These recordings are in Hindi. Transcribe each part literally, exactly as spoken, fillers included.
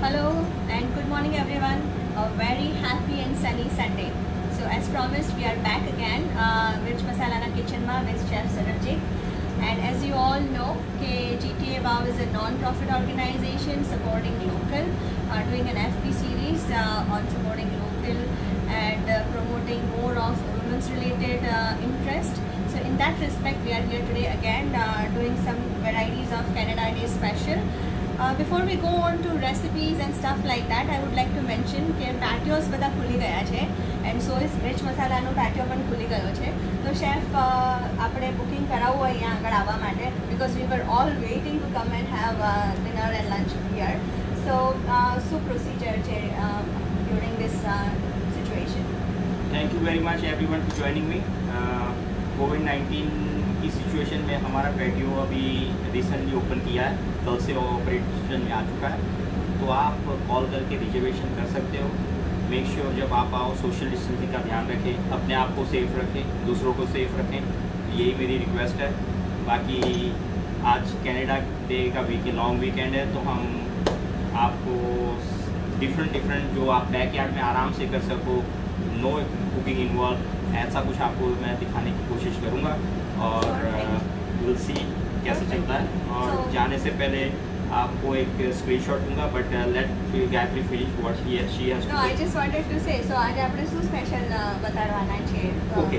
Hello and good morning everyone. A very happy and sunny Sunday. So as promised, we are back again uh, with Masalana Kitchen ma with Chef Sarabjit. And as you all know, K G T A Wow is a non-profit organization supporting local, uh, doing an F B series uh, on supporting local and uh, promoting more of women's related uh, interest. So in that respect, we are here today again uh, doing some varieties of Canada Day special. Uh, before we go on to recipes and stuff like that, I would like to mention that patios બધા ખુલી ગયા છે and so is rich મસાલાનો patio પણ ખુલી ગયો છે. તો chef આપણે booking કરાવવું હોય અહીંયા આગળ આવવા માટે because we were all waiting to come and have uh, dinner and lunch here. So uh, so procedure છે uh, during this uh, situation. Thank you very much everyone for joining me. uh, covid nineteen की सिचुएशन में हमारा पैटियो अभी रिसेंटली ओपन किया है, कल से ऑपरेशन में आ चुका है. तो आप कॉल करके रिजर्वेशन कर सकते हो. मेक श्योर sure जब आप आओ सोशल डिस्टेंसिंग का ध्यान रखें, अपने आप को सेफ रखें, दूसरों को सेफ रखें, यही मेरी रिक्वेस्ट है. बाकी आज कनाडा डे का वीक लॉन्ग वीकेंड है, तो हम आपको डिफरेंट डिफरेंट जो आप बैकयार्ड में आराम से कर सको, नो कुकिंग इन्वॉल्व, ऐसा कुछ आपको मैं दिखाने की कोशिश करूँगा. और विल सी कैसे चलता है. और so, जाने से पहले आपको एक स्क्रीनशॉट दूंगा, but let Gayatri finish what she has she has no I just wanted to say so आज આપણે શું સ્પેશિયલ બતાડવાના છે. ओके,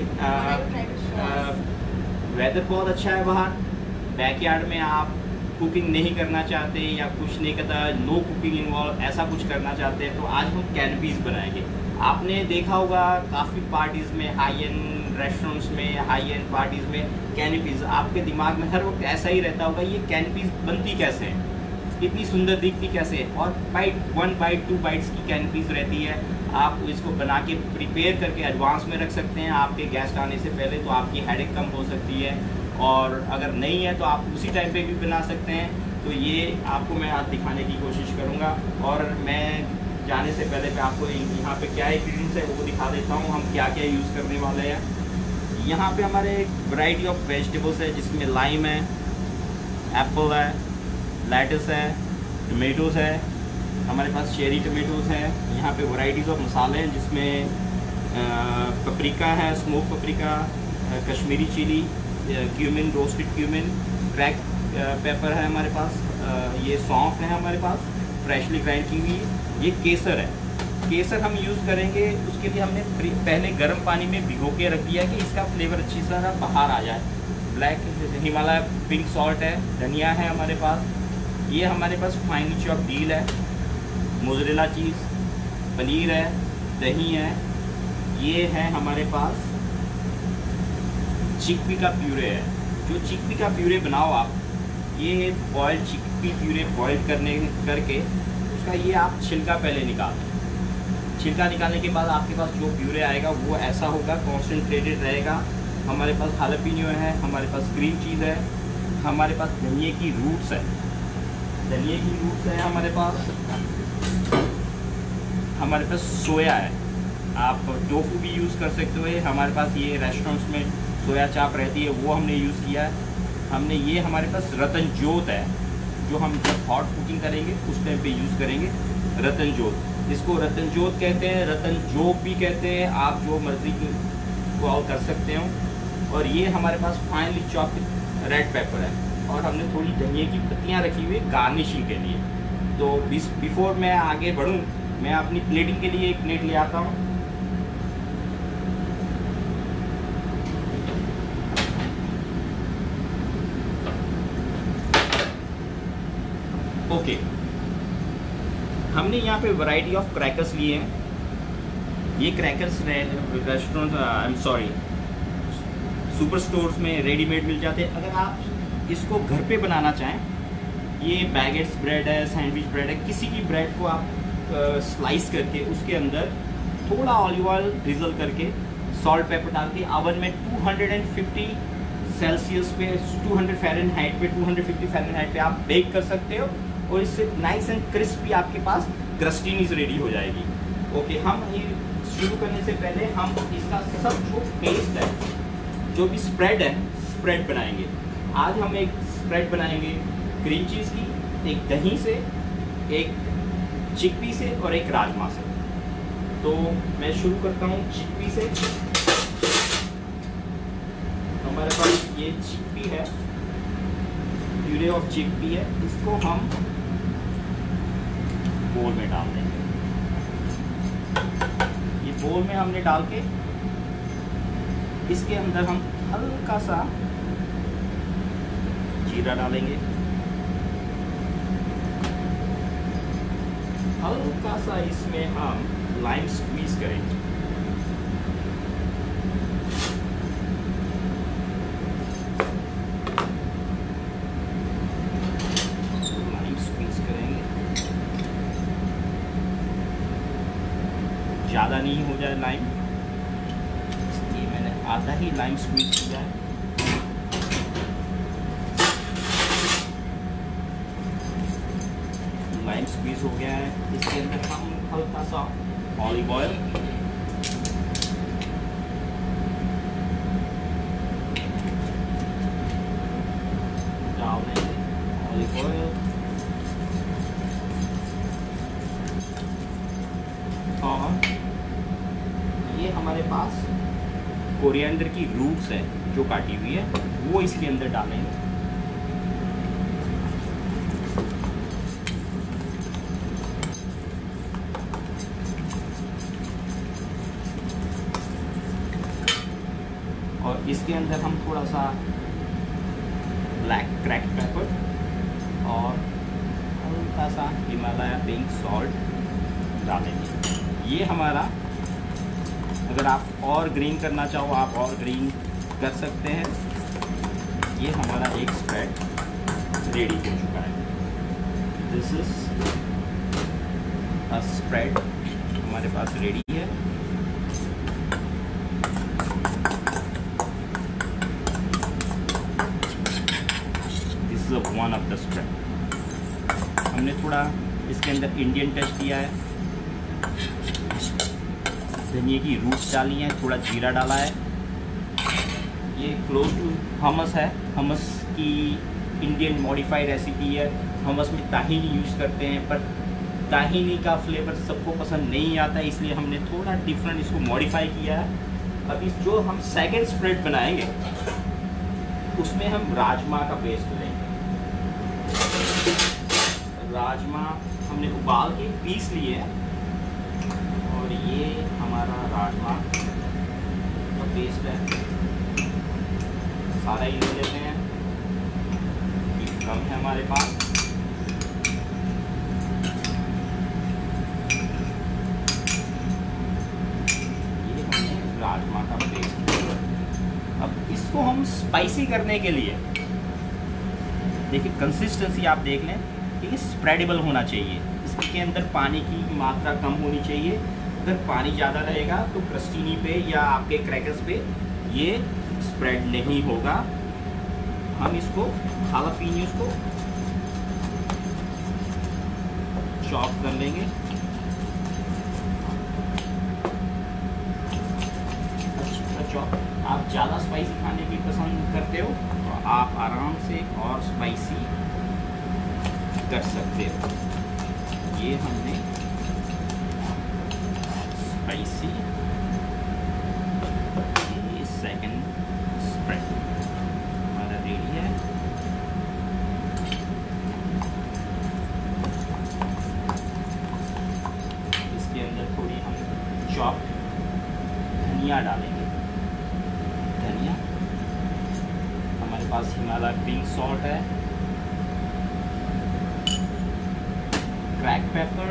वेदर बहुत अच्छा है बाहर. बैकयार्ड में आप कुकिंग नहीं करना चाहते या कुछ नहीं करता, नो कुकिंग इन्वॉल्व, ऐसा कुछ करना चाहते हैं, तो आज हम कैनपीज बनाएंगे. आपने देखा होगा काफ़ी पार्टीज़ में, हाई एंड रेस्टोरेंट्स में, हाई एंड पार्टीज़ में कैनपीज़, आपके दिमाग में हर वक्त ऐसा ही रहता होगा, ये कैनपीज़ बनती कैसे है, इतनी सुंदर दिखती कैसे है. और bite one bite two bites की कैनपीज़ रहती है. आप इसको बना के प्रिपेयर करके एडवांस में रख सकते हैं आपके गेस्ट आने से पहले, तो आपकी हेडेक कम हो सकती है. और अगर नहीं है तो आप उसी टाइम पे भी बना सकते हैं. तो ये आपको मैं आज दिखाने की कोशिश करूँगा. और मैं जाने से पहले मैं आपको यहाँ पे क्या इंग्रीडिएंट्स है वो दिखा देता हूँ, हम क्या क्या यूज़ करने वाले हैं. यहाँ पे हमारे वैरायटी ऑफ वेजिटेबल्स है, जिसमें लाइम है, एप्पल है, लेटस है, टमेटोज़ है, हमारे पास चेरी टमेटोज़ है. यहाँ पे वैरायटीज़ ऑफ मसाले हैं, जिसमें पपरिका है, smoke paprika, Kashmiri chili, cumin, roasted cumin, crack pepper है हमारे पास, ये सौंफ है हमारे पास फ्रेशली ग्राइंड की हुई. ये केसर है. केसर हम यूज़ करेंगे, उसके लिए हमने पहले गर्म पानी में भिगो के रख दिया है कि इसका फ्लेवर अच्छी तरह बाहर आ जाए. ब्लैक हिमालय पिंक सॉल्ट है, धनिया है हमारे पास, ये हमारे पास फाइनली चॉप डील है, मोज़रेला चीज़, पनीर है, दही है, ये है हमारे पास चिकपी का प्यूरे है. जो चिकपी का प्यूरे बनाओ आप, ये बॉयल्ड चिकपी प्यूरे बॉयल करने करके उसका ये आप छिलका पहले निकाल. छिलका निकालने के बाद आपके पास जो प्यूरे आएगा वो ऐसा होगा, कॉन्सेंट्रेटेड रहेगा. हमारे पास हालापिनो है, हमारे पास ग्रीन चीज़ है, हमारे पास धनिए की रूट्स है, धनिए की रूट्स है हमारे पास, हमारे पास सोया है. आप टोफू भी यूज़ कर सकते हो. हमारे पास ये रेस्टोरेंट्स में सोया चाप रहती है, वो हमने यूज़ किया है. हमने ये हमारे पास रतन जोत है, जो हम जब हॉट कुकिंग करेंगे उस टाइम पे यूज़ करेंगे. रतन जोत, इसको रतन जोत कहते हैं, रतन जोत भी कहते हैं, आप जो मर्ज़ी को और कर सकते हो. और ये हमारे पास फाइनली चॉप्ड रेड पेपर है. और हमने थोड़ी धनिए की पत्तियाँ रखी हुई गार्निशिंग के लिए. तो बिफोर मैं आगे बढ़ूँ, मैं अपनी प्लेटिंग के लिए एक प्लेट ले आता हूँ. ओके, हमने यहाँ पे वैरायटी ऑफ क्रैकर्स लिए हैं. ये crackers restaurant, I am sorry, super stores में रेडीमेड मिल जाते हैं. अगर आप इसको घर पे बनाना चाहें, ये बैगेट्स ब्रेड है, सैंडविच ब्रेड है, किसी की ब्रेड को आप स्लाइस करके उसके अंदर थोड़ा ऑलिव ऑयल ड्रिजल करके सॉल्ट पेपर डाल के ओवन में टू फिफ्टी सेल्सियस पे, टू हंड्रेड फ़ारेनहाइट पे, टू फिफ्टी फ़ारेनहाइट पे आप बेक कर सकते हो. और इससे नाइस एंड क्रिस्पी आपके पास क्रस्टीनीज रेडी हो जाएगी. ओके, हम ये शुरू करने से पहले हम इसका सब जो पेस्ट है, जो भी स्प्रेड है, स्प्रेड बनाएंगे. आज हम एक स्प्रेड बनाएंगे क्रीम चीज़ की, एक दही से, एक चिकपी से और एक राजमा से। तो मैं शुरू करता हूँ चिकपी से। हमारे पास ये चिकपी है, प्यूरे ऑफ चिकपी है, इसको हम बोल में डाल देंगे। ये बोल में हमने डाल के इसके अंदर हम हल्का सा जीरा डालेंगे, हल्का सा इसमें हम लाइम स्क्वीज करेंगे। लाइम स्क्वीज करेंगे, ज़्यादा नहीं हो जाए लाइम, इसलिए मैंने आधा ही लाइम स्क्वीज किया है। लाइम स्क्वीज हो गया है। इसके अंदर हम हल्का सा ऑलिव ऑयल, डाल देंगे ऑलिव ऑयल, और ये हमारे पास कोरिएंडर की रूट्स है जो काटी हुई है, वो इसके अंदर डालेंगे। और इसके अंदर हम थोड़ा सा ब्लैक क्रैक पेपर और हल्का सा हिमालय पिंक सॉल्ट डालेंगे। ये हमारा, अगर आप और ग्रीन करना चाहो आप और ग्रीन कर सकते हैं। ये हमारा एक स्प्रेड रेडी हो चुका है। दिस इज अ स्प्रेड हमारे पास रेडी है। One of the spread. हमने थोड़ा इसके अंदर इंडियन टच दिया है, धनिया की रूट्स डाली हैं, थोड़ा जीरा डाला है। ये क्लोज टू हमस है, हमस की इंडियन मॉडिफाइड रेसिपी है। हमस में ताहीनी यूज़ करते हैं, पर ताहीनी का फ्लेवर सबको पसंद नहीं आता, इसलिए हमने थोड़ा डिफरेंट इसको मॉडिफाई किया है। अभी जो हम सेकंड स्प्रेड बनाएंगे उसमें हम राजमा का पेस्ट लेंगे। राजमा हमने उबाल के पीस लिए है, और ये हमारा राजमा का पेस्ट है। सारा ही ले लेते हैं, कम है हमारे पास। ये हमने राजमा का पेस्ट। अब इसको हम स्पाइसी करने के लिए देखिए, कंसिस्टेंसी आप देख लें कि ये स्प्रेडेबल होना चाहिए। इसके अंदर पानी की मात्रा कम होनी चाहिए। अगर पानी ज़्यादा रहेगा तो क्रस्टीनी पे या आपके क्रैकर्स पे ये स्प्रेड नहीं होगा। हम इसको हालापीनियोस को चॉप कर लेंगे। अच्छा चॉप। आप ज़्यादा स्पाइसी खाने की पसंद करते हो तो आप आराम से और स्पाइसी कर सकते हो। ये हमने स्पाइसी, ये सेकंड स्प्रेड हमारा रेडी है। इसके अंदर थोड़ी हम चॉप धनिया डालेंगे। धनिया, हमारे पास हिमालय पिंक सॉल्ट है, क्रैक पेपर।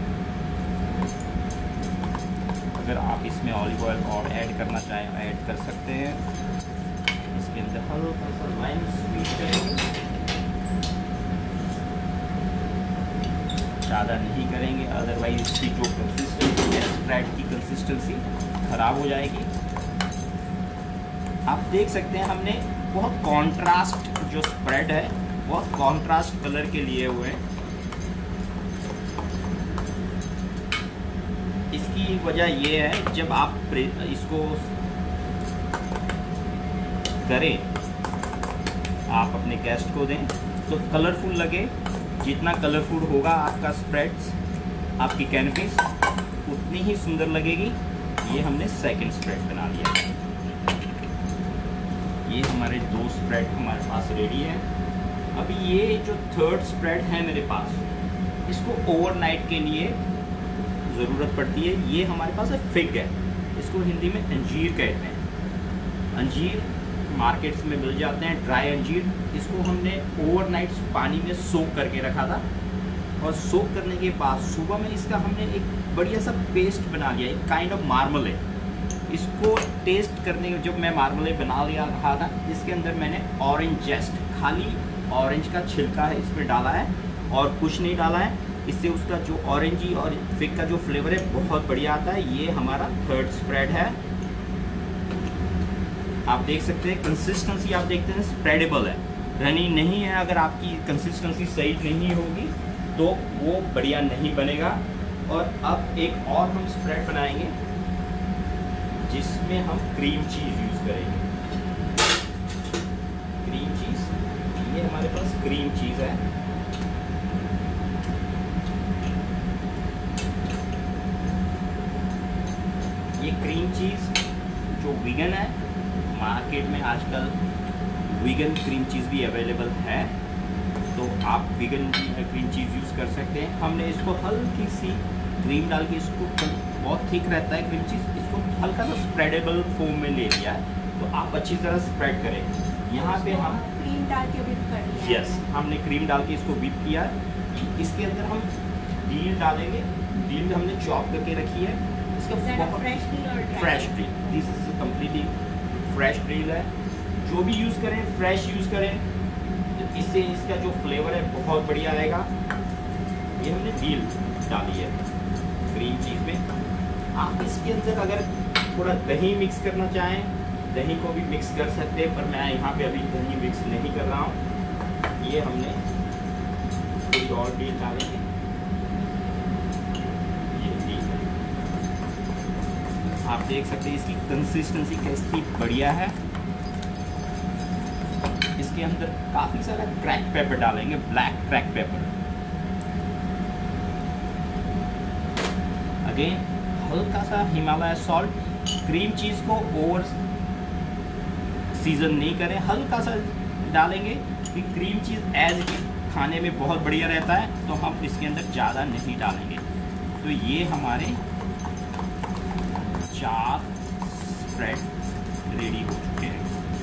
अगर आप इसमें ऑलिव ऑयल और ऐड करना चाहें ऐड कर सकते हैं। इसके अंदर हल्का सा लाइम स्क्वीज करेंगे, ज़्यादा नहीं करेंगे, अदरवाइज इसकी जो कंसिस्टेंसी है स्प्रेड की कंसिस्टेंसी ख़राब हो जाएगी। आप देख सकते हैं हमने बहुत कॉन्ट्रास्ट जो स्प्रेड है बहुत कॉन्ट्रास्ट कलर के लिए हुए हैं। इसकी वजह ये है, जब आप इसको करें, आप अपने गेस्ट को दें तो कलरफुल लगे। जितना कलरफुल होगा आपका स्प्रेड्स आपकी कैनपीस उतनी ही सुंदर लगेगी। ये हमने सेकंड स्प्रेड बना लिया। ये हमारे दो स्प्रेड हमारे पास रेडी है। अभी ये जो थर्ड स्प्रेड है मेरे पास, इसको ओवरनाइट के लिए ज़रूरत पड़ती है। ये हमारे पास एक फिग है, इसको हिंदी में अंजीर कहते हैं। अंजीर मार्केट्स में मिल जाते हैं, ड्राई अंजीर। इसको हमने ओवरनाइट पानी में सोक करके रखा था, और सोक करने के बाद सुबह में इसका हमने एक बढ़िया सा पेस्ट बना लिया, एक काइंड ऑफ मार्मले। इसको टेस्ट करने जब मैं मार्मले बना लिया रहा था, इसके अंदर मैंने ऑरेंज जेस्ट, खाली ऑरेंज का छिलका है इसमें डाला है और कुछ नहीं डाला है। इससे उसका जो ऑरेंजी और फिग का जो फ्लेवर है बहुत बढ़िया आता है। ये हमारा थर्ड स्प्रेड है। आप देख सकते हैं कंसिस्टेंसी, आप देखते हैं स्प्रेडेबल है, रनी नहीं है। अगर आपकी कंसिस्टेंसी सही नहीं होगी तो वो बढ़िया नहीं बनेगा। और अब एक और हम स्प्रेड बनाएंगे जिसमें हम क्रीम चीज़ यूज़ करेंगे। क्रीम चीज़, ये हमारे पास क्रीम चीज़ है। ये क्रीम चीज़ जो वीगन है, मार्केट में आजकल वीगन क्रीम चीज़ भी अवेलेबल है, तो आप वीगन क्रीम चीज़ यूज़ कर सकते हैं। हमने इसको हल्की सी क्रीम डाल के, इसको बहुत थिक रहता है क्रीम चीज़, इसको हल्का सा स्प्रेडेबल फॉर्म में ले लिया है। तो आप अच्छी तरह स्प्रेड करें। यहाँ पे हम क्रीम डाल के व्हिप कर लिया। यस, हमने क्रीम डाल के इसको व्हिप किया है। इसके अंदर हम डील डालेंगे। डील हमने चॉप करके रखी है। इसका फ्रेश डील और fresh dill, this is completely fresh dill है। जो भी यूज़ करें फ्रेश यूज़ करें, इससे इसका जो फ्लेवर है बहुत बढ़िया आएगा। ये हमने डील डाली है क्रीम चीज़ में। आप इसके अंदर अगर थोड़ा दही मिक्स करना चाहें, दही को भी मिक्स कर सकते हैं, पर मैं यहाँ पे अभी दही मिक्स नहीं कर रहा हूँ। ये हमने कोई और डील डालेंगे। ये डील है, आप देख सकते हैं इसकी कंसिस्टेंसी कैसी बढ़िया है। इसके अंदर काफ़ी सारा क्रैक पेपर डालेंगे, ब्लैक क्रैक पेपर। अगेन हल्का सा हिमालय सॉल्ट। क्रीम चीज़ को ओवर सीजन नहीं करें, हल्का सा डालेंगे कि cream cheese as it is खाने में बहुत बढ़िया रहता है, तो हम इसके अंदर ज़्यादा नहीं डालेंगे। तो ये हमारे चार स्प्रेड रेडी हो चुके हैं।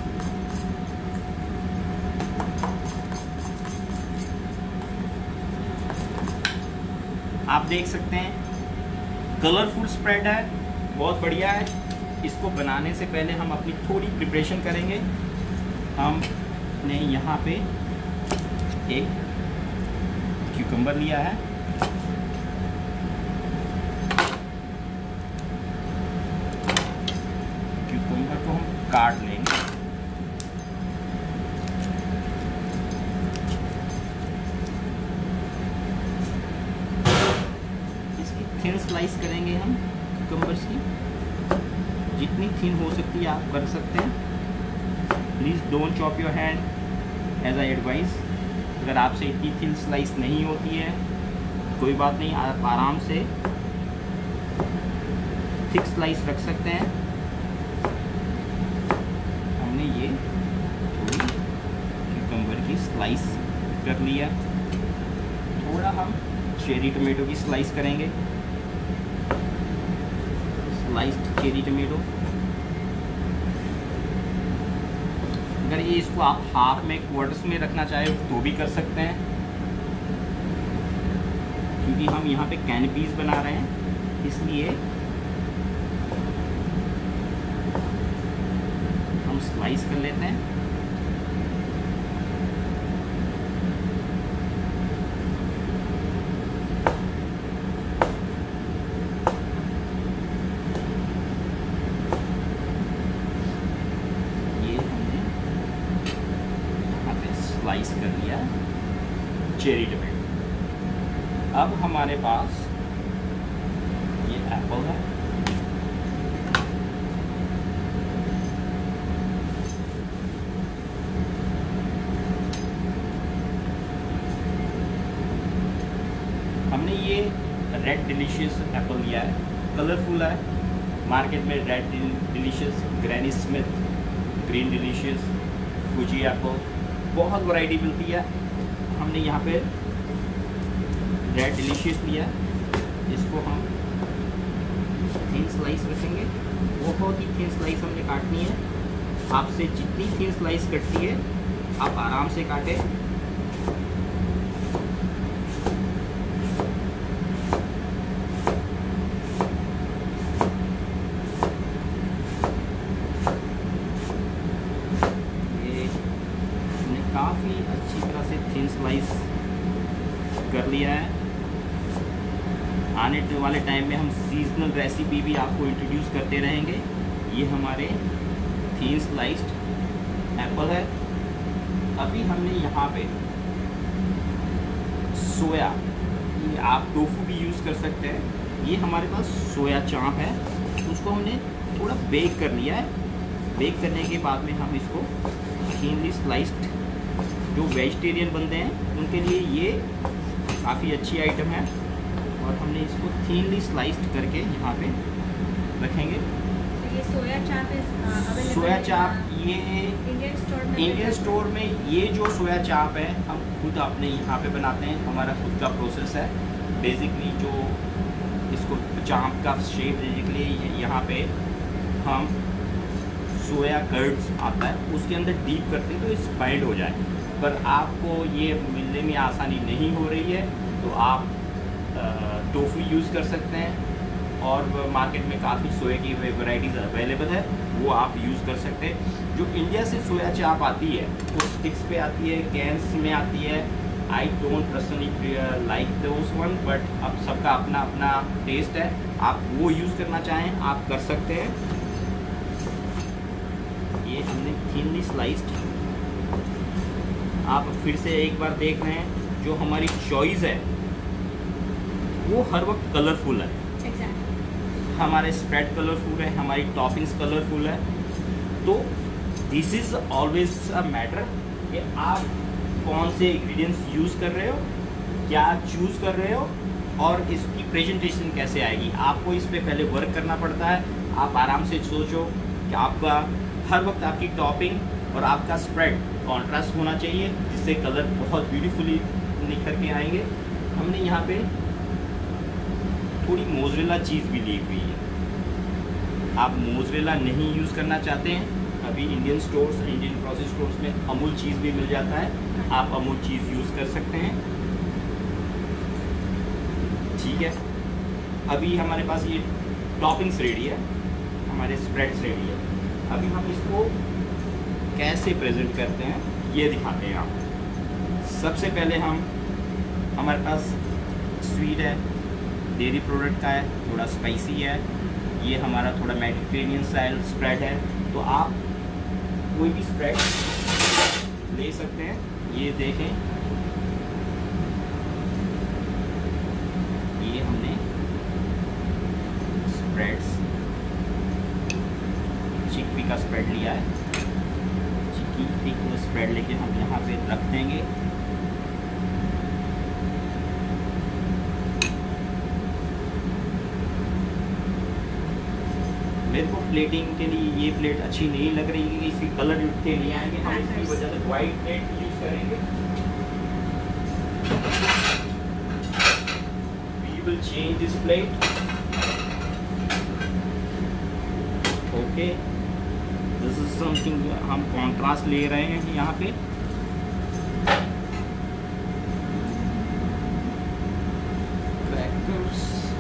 आप देख सकते हैं कलरफुल स्प्रेड है, बहुत बढ़िया है। इसको बनाने से पहले हम अपनी थोड़ी प्रिपरेशन करेंगे। हमने यहाँ पे एक क्यूकम्बर लिया है, क्यूकम्बर को हम काट लेंगे। इसकी थिन स्लाइस करेंगे हम क्यूकम्बर्स की, जितनी थिन हो सकती है आप कर सकते हैं। Please don't chop your hand as I advise. अगर आपसे इतनी थिन स्लाइस नहीं होती है कोई बात नहीं, आप आराम से थिक स्लाइस रख सकते हैं। हमने ये थोड़ी क्यूकम्बर की स्लाइस कर लिया। थोड़ा हम चेरी टोमेटो की स्लाइस करेंगे, स्लाइस्ड चेरी टोमेटो। अगर ये इसको आप हाफ में क्वार्टर्स में रखना चाहे तो भी कर सकते हैं, क्योंकि हम यहाँ पे कैनपीज बना रहे हैं, इसलिए हम स्लाइस कर लेते हैं। स्लाइस कर लिया चेरी टोमेटो। अब हमारे पास ये एप्पल है, हमने ये रेड डिलीशियस एप्पल लिया है, कलरफुल है। मार्केट में red delicious, Granny Smith, green delicious, Fuji apple, बहुत वैरायटी मिलती है। हमने यहाँ पे रेड डिलीशियस लिया, इसको हम थिन स्लाइस रखेंगे। बहुत ही थिन स्लाइस हमने काटनी है। आपसे जितनी थिन स्लाइस कटती है आप आराम से काटें। ये हमने काफ़ी अच्छी तरह से थिन स्लाइस कर लिया है। आने वाले टाइम में हम सीजनल रेसिपी भी आपको इंट्रोड्यूस करते रहेंगे। ये हमारे थिन स्लाइस्ड एप्पल है। अभी हमने यहाँ पे सोया, ये आप टोफू भी यूज़ कर सकते हैं। ये हमारे पास सोया चाप है, उसको हमने थोड़ा बेक कर लिया है। बेक करने के बाद में हम इसको थिनली स्लाइस्ड, जो वेजिटेरियन बंदे हैं उनके लिए ये काफ़ी अच्छी आइटम है। और हमने इसको थिनली स्लाइस्ड करके यहाँ पे रखेंगे। ये सोया चाप अवेलेबल सोया चाप ये इंडियन स्टोर में इंडियन स्टोर में ये जो सोया चाप है हम खुद अपने यहाँ पे बनाते हैं। हमारा खुद का प्रोसेस है। बेसिकली जो इसको चाप का शेप देने के लिए यहाँ पे हम सोया कर्ड्स आता है उसके अंदर डीप करते हैं तो इस बाइंड हो जाए। पर आपको ये मिलने में आसानी नहीं हो रही है तो आप टोफू यूज़ कर सकते हैं। और मार्केट में काफ़ी सोया की वैरायटीज़ अवेलेबल है, वो आप यूज़ कर सकते हैं। जो इंडिया से सोया चाप आती है वो स्टिक्स पे आती है, कैंस में आती है। I don't personally like those one, but अब सबका अपना अपना टेस्ट है। आप वो यूज़ करना चाहें आप कर सकते हैं। ये हमने थिनली स्लाइस्ड, आप फिर से एक बार देख रहे हैं जो हमारी चॉइस है वो हर वक्त कलरफुल है। exactly. हमारे स्प्रेड कलरफुल है, हमारी टॉपिंग्स कलरफुल है। तो this is always a matter कि आप कौन से इंग्रेडिएंट्स यूज़ कर रहे हो, क्या चूज़ कर रहे हो और इसकी प्रेजेंटेशन कैसे आएगी। आपको इस पे पहले वर्क करना पड़ता है। आप आराम से सोचो कि आपका हर वक्त आपकी टॉपिंग और आपका स्प्रेड कॉन्ट्रास्ट होना चाहिए जिससे कलर बहुत ब्यूटीफुली निखर के आएंगे। हमने यहाँ पे थोड़ी मोज़रेला चीज़ भी ली हुई है। आप मोज़रेला नहीं यूज़ करना चाहते हैं, अभी Indian stores, Indian grocery stores में अमूल चीज़ भी मिल जाता है, आप अमूल चीज़ यूज़ कर सकते हैं। ठीक है, अभी हमारे पास ये टॉपिंग्स रेडी है, हमारे स्प्रेड्स रेडी है। अभी हम इसको कैसे प्रेजेंट करते हैं ये दिखाते हैं आपको। सबसे पहले हम हमारे पास स्वीट है, डेयरी प्रोडक्ट का है, थोड़ा स्पाइसी है। ये हमारा थोड़ा मेडिटेरेनियन स्टाइल स्प्रेड है, तो आप कोई भी स्प्रेड ले सकते हैं। ये देखें, ये हमने स्प्रेड्स चिकपी का स्प्रेड लिया है। चिकपी को स्प्रेड लेके हम यहाँ पे रख देंगे। मेरे को प्लेटिंग के लिए ये प्लेट अच्छी नहीं लग रही है, इसकी कलर उठते नहीं आएंगे, हम इसकी वजह से वाइट प्लेट यूज करेंगे। We will change this plate. Okay, this is something हम कॉन्ट्रास्ट ले रहे हैं यहाँ पे। क्रैकर्स,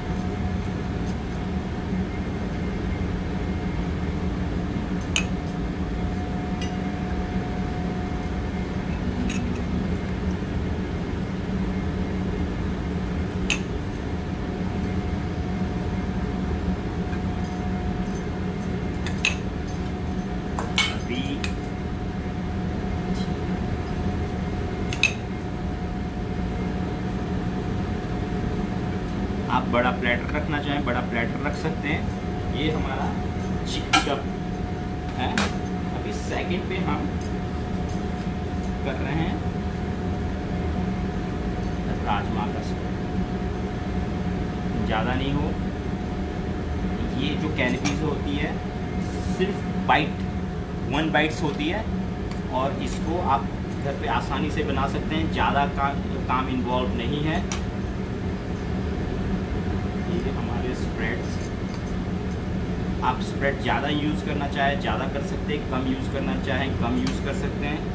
आप बड़ा प्लेटर रखना चाहें बड़ा प्लेटर रख सकते हैं। ये हमारा चिक्की का है। अभी सेकंड पे हम कर रहे हैं राजमा का स्प्रेड। ज़्यादा नहीं हो। ये जो कैनपीज होती है सिर्फ बाइट वन बाइट्स होती है और इसको आप घर पे आसानी से बना सकते हैं, ज़्यादा का, काम इन्वॉल्व नहीं है। ये हमारे स्प्रेड्स, आप स्प्रेड ज़्यादा यूज़ करना चाहे ज़्यादा कर सकते हैं, कम यूज़ करना चाहें कम यूज़ कर सकते हैं।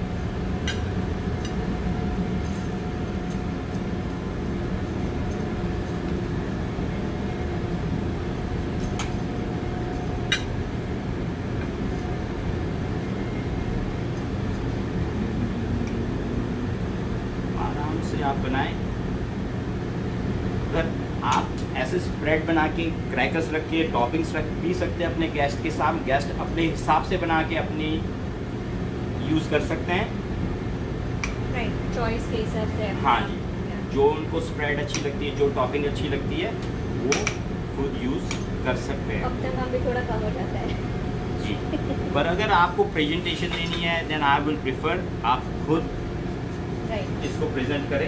आराम से आप बनाएं। अगर आप ऐसे स्प्रेड बना के क्रैकर्स रख के टॉपिंग्स रख भी सकते हैं अपने गेस्ट के साथ, गेस्ट अपने हिसाब से बना के अपनी यूज़ कर सकते हैं। राइट, चॉइस के हिसाब से। हाँ जी, जो उनको स्प्रेड अच्छी लगती है, जो टॉपिंग अच्छी लगती है वो खुद यूज़ कर सकते हैं। अब तक काम भी थोड़ा कम हो जाता है जी। पर अगर आपको प्रेजेंटेशन देनी है देन आई विल प्रेफर आप खुद राइट इसको प्रेजेंट करें।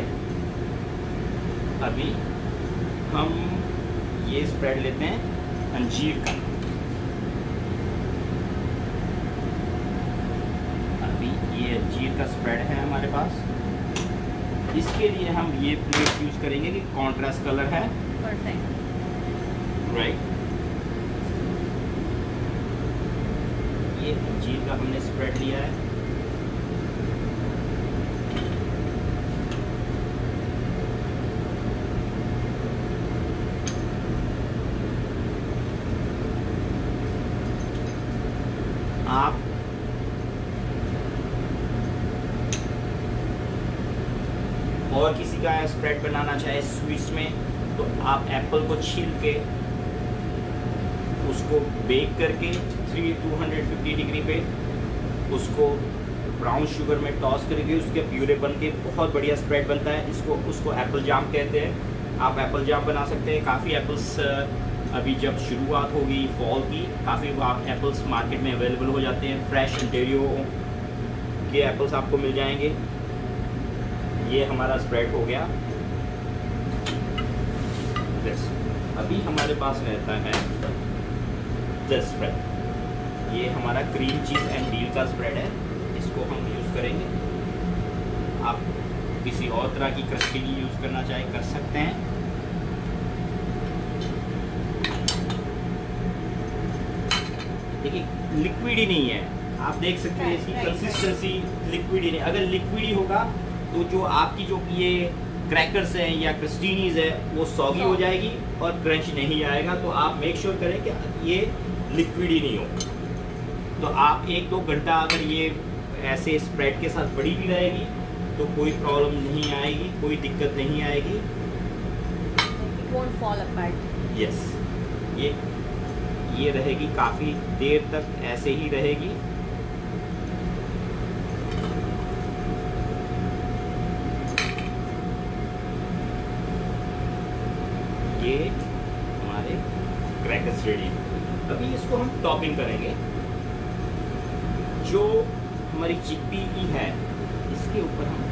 अभी हम ये स्प्रेड लेते हैं अंजीर का। अभी ये अंजीर का स्प्रेड है हमारे पास। इसके लिए हम ये प्लेट यूज करेंगे कि कॉन्ट्रास्ट कलर है। परफेक्ट। राइट, ये अंजीर का हमने स्प्रेड लिया है। आप और किसी का स्प्रेड बनाना चाहे स्वीट्स में तो आप एप्पल को छील के उसको बेक करके three two hundred fifty degree पे उसको ब्राउन शुगर में टॉस करके उसके प्यूरे बन के बहुत बढ़िया स्प्रेड बनता है। इसको उसको एप्पल जाम कहते हैं। आप एप्पल जाम बना सकते हैं। काफ़ी एप्पल्स अभी जब शुरुआत होगी फॉल की, काफ़ी आप एप्पल्स मार्केट में अवेलेबल हो जाते हैं। फ्रेश ओंटारियो के एप्पल्स आपको मिल जाएंगे। ये हमारा स्प्रेड हो गया। दिस अभी हमारे पास रहता है दिस स्प्रेड। ये हमारा क्रीम चीज़ एंड डील का स्प्रेड है। इसको हम यूज़ करेंगे। आप किसी और तरह की क्रस्ट के लिए यूज़ करना चाहे कर सकते हैं। देखिए लिक्विड ही नहीं है, आप देख सकते हैं इसकी कंसिस्टेंसी लिक्विड ही नहीं। अगर लिक्विड ही होगा तो जो आपकी जो ये क्रैकर्स हैं या क्रस्टीनीज है वो सॉगी हो जाएगी और क्रंच नहीं आएगा। तो आप मेक श्योर करें कि ये लिक्विड ही नहीं हो। तो आप एक दो घंटा अगर ये ऐसे स्प्रेड के साथ बड़ी भी रहेगी तो कोई प्रॉब्लम नहीं आएगी, कोई दिक्कत नहीं आएगी। It won't fall apart. Yes, ये ये रहेगी काफ़ी देर तक ऐसे ही रहेगी। ये हमारे क्रैकर्स रेडी। अभी इसको हम टॉपिंग करेंगे। जो हमारी चिक्पी की है इसके ऊपर हम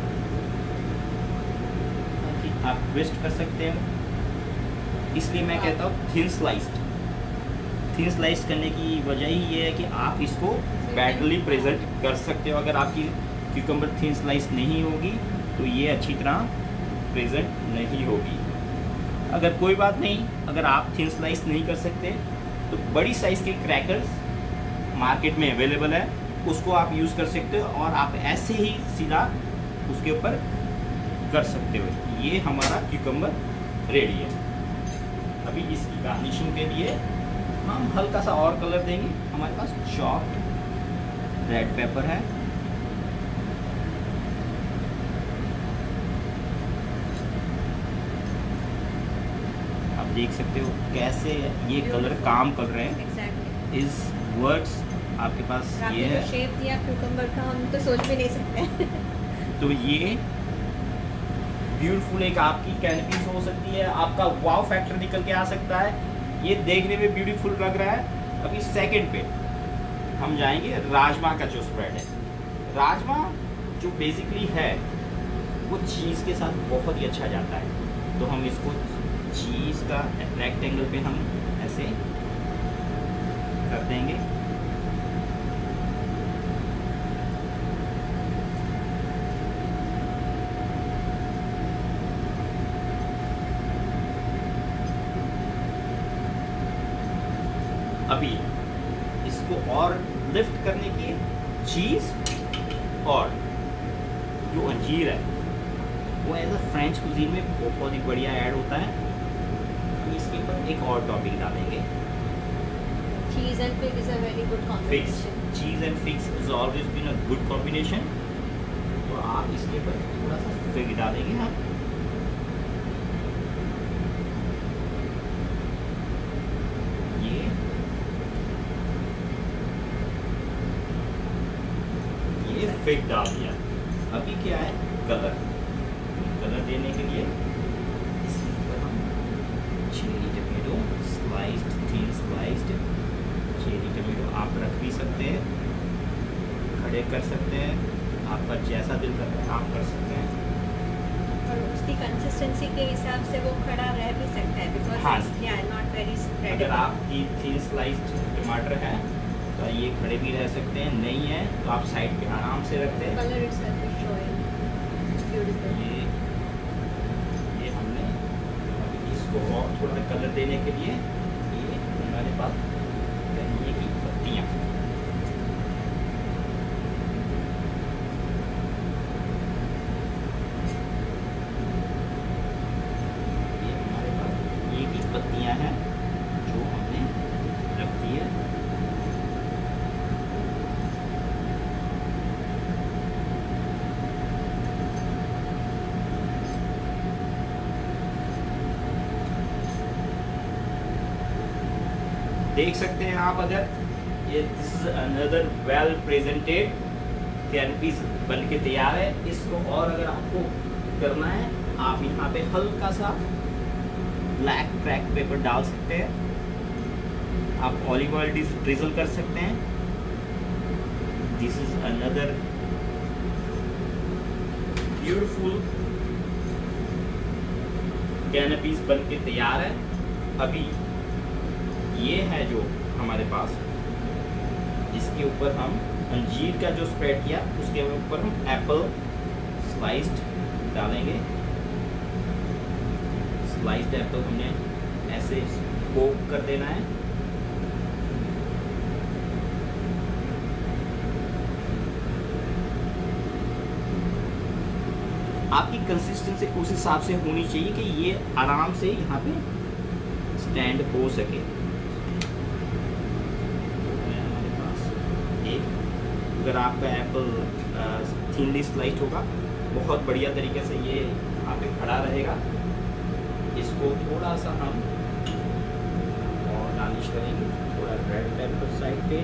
आप ट्विस्ट कर सकते हो। इसलिए मैं कहता हूँ थिन स्लाइस्ड। थिन स्लाइस करने की वजह ही ये है कि आप इसको बैटरली प्रेजेंट कर सकते हो। अगर आपकी क्यूकम्बर थिन स्लाइस नहीं होगी तो ये अच्छी तरह प्रेजेंट नहीं होगी। अगर कोई बात नहीं, अगर आप थिन स्लाइस नहीं कर सकते तो बड़ी साइज़ के क्रैकर्स मार्केट में अवेलेबल है, उसको आप यूज़ कर सकते हो और आप ऐसे ही सीधा उसके ऊपर कर सकते हो। ये हमारा क्यूकम्बर रेडी है। अभी इसकी गार्निशिंग के लिए हम हल्का सा और कलर देंगे। हमारे पास चॉप्ड रेड पेपर है। आप देख सकते हो कैसे ये कलर काम कर रहे हैं। Exactly. इस वर्ड्स आपके पास आपने ये जो है। शेप दिया क्यूकम्बर का हम तो सोच भी नहीं सकते। तो ये ब्यूटीफुल एक आपकी कैनपीस हो सकती है। आपका वाव फैक्टर निकल के आ सकता है। ये देखने में ब्यूटीफुल लग रहा है। अभी सेकंड पे हम जाएंगे राजमा का जो स्प्रेड है। राजमा जो बेसिकली है वो चीज़ के साथ बहुत ही अच्छा जाता है। तो हम इसको चीज़ इसका रेक्टेंगल पे हम ऐसे कर देंगे। अभी इसको और लिफ्ट करने की चीज़ और जो अंजीर है वो एज अ फ्रेंच कुजीन में बहुत ही बढ़िया ऐड होता है। हम इसके ऊपर एक और टॉपिक डालेंगे। Cheese and fig is a very good figs, combination. Cheese and figs is always been a good combination. तो आप इसके ऊपर थोड़ा सा फिग डालेंगे आप। ये ये फिग डाल दिया। अभी क्या है, कलर कलर देने के लिए इसके ऊपर हम cherry tomato sliced, thin sliced cherry tomato आप रख भी सकते हैं, खड़े कर सकते हैं, आपका जैसा दिल करता है आप कर सकते हैं। और उसकी कंसिस्टेंसी के हिसाब से वो खड़ा रह भी सकता है बिकॉज हाँ। yeah, not very अगर spreadable. आपकी थिन स्लाइस्ड टमाटर है तो ये खड़े भी रह सकते हैं, नहीं है तो आप साइड पे आराम से रखते हैं। Color itself is showing. It's beautiful. ये ये हमने अभी इसको और थोड़ा सा कलर देने के लिए ये हमारे पास धनिया की पत्तियाँ, ये हमारे पास ये की पत्तियाँ हैं जो हमने रख दी है। देख सकते हैं आप, अगर ये this is another well presented canapes बन के तैयार है। इसको और अगर आपको करना है आप यहाँ पे हल्का सा ब्लैक क्रैक पेपर डाल सकते हैं, आप ऑलिव ऑयल ड्रिजल कर सकते हैं। This is another beautiful canapes बन के तैयार है। अभी ये है जो हमारे पास, इसके ऊपर हम अंजीर का जो स्प्रेड किया उसके ऊपर हम एप्पल स्लाइस्ड डालेंगे। स्लाइस्ड एप्पल हमने ऐसे पोक कर देना है। आपकी कंसिस्टेंसी उस हिसाब से होनी चाहिए कि ये आराम से यहाँ पे स्टैंड हो सके। अगर आपका एप्पल थिनली स्लाइस्ड होगा बहुत बढ़िया तरीके से ये यहाँ पे खड़ा रहेगा। इसको थोड़ा सा हम और गार्निश करेंगे, थोड़ा रेड पेपर साइड पे।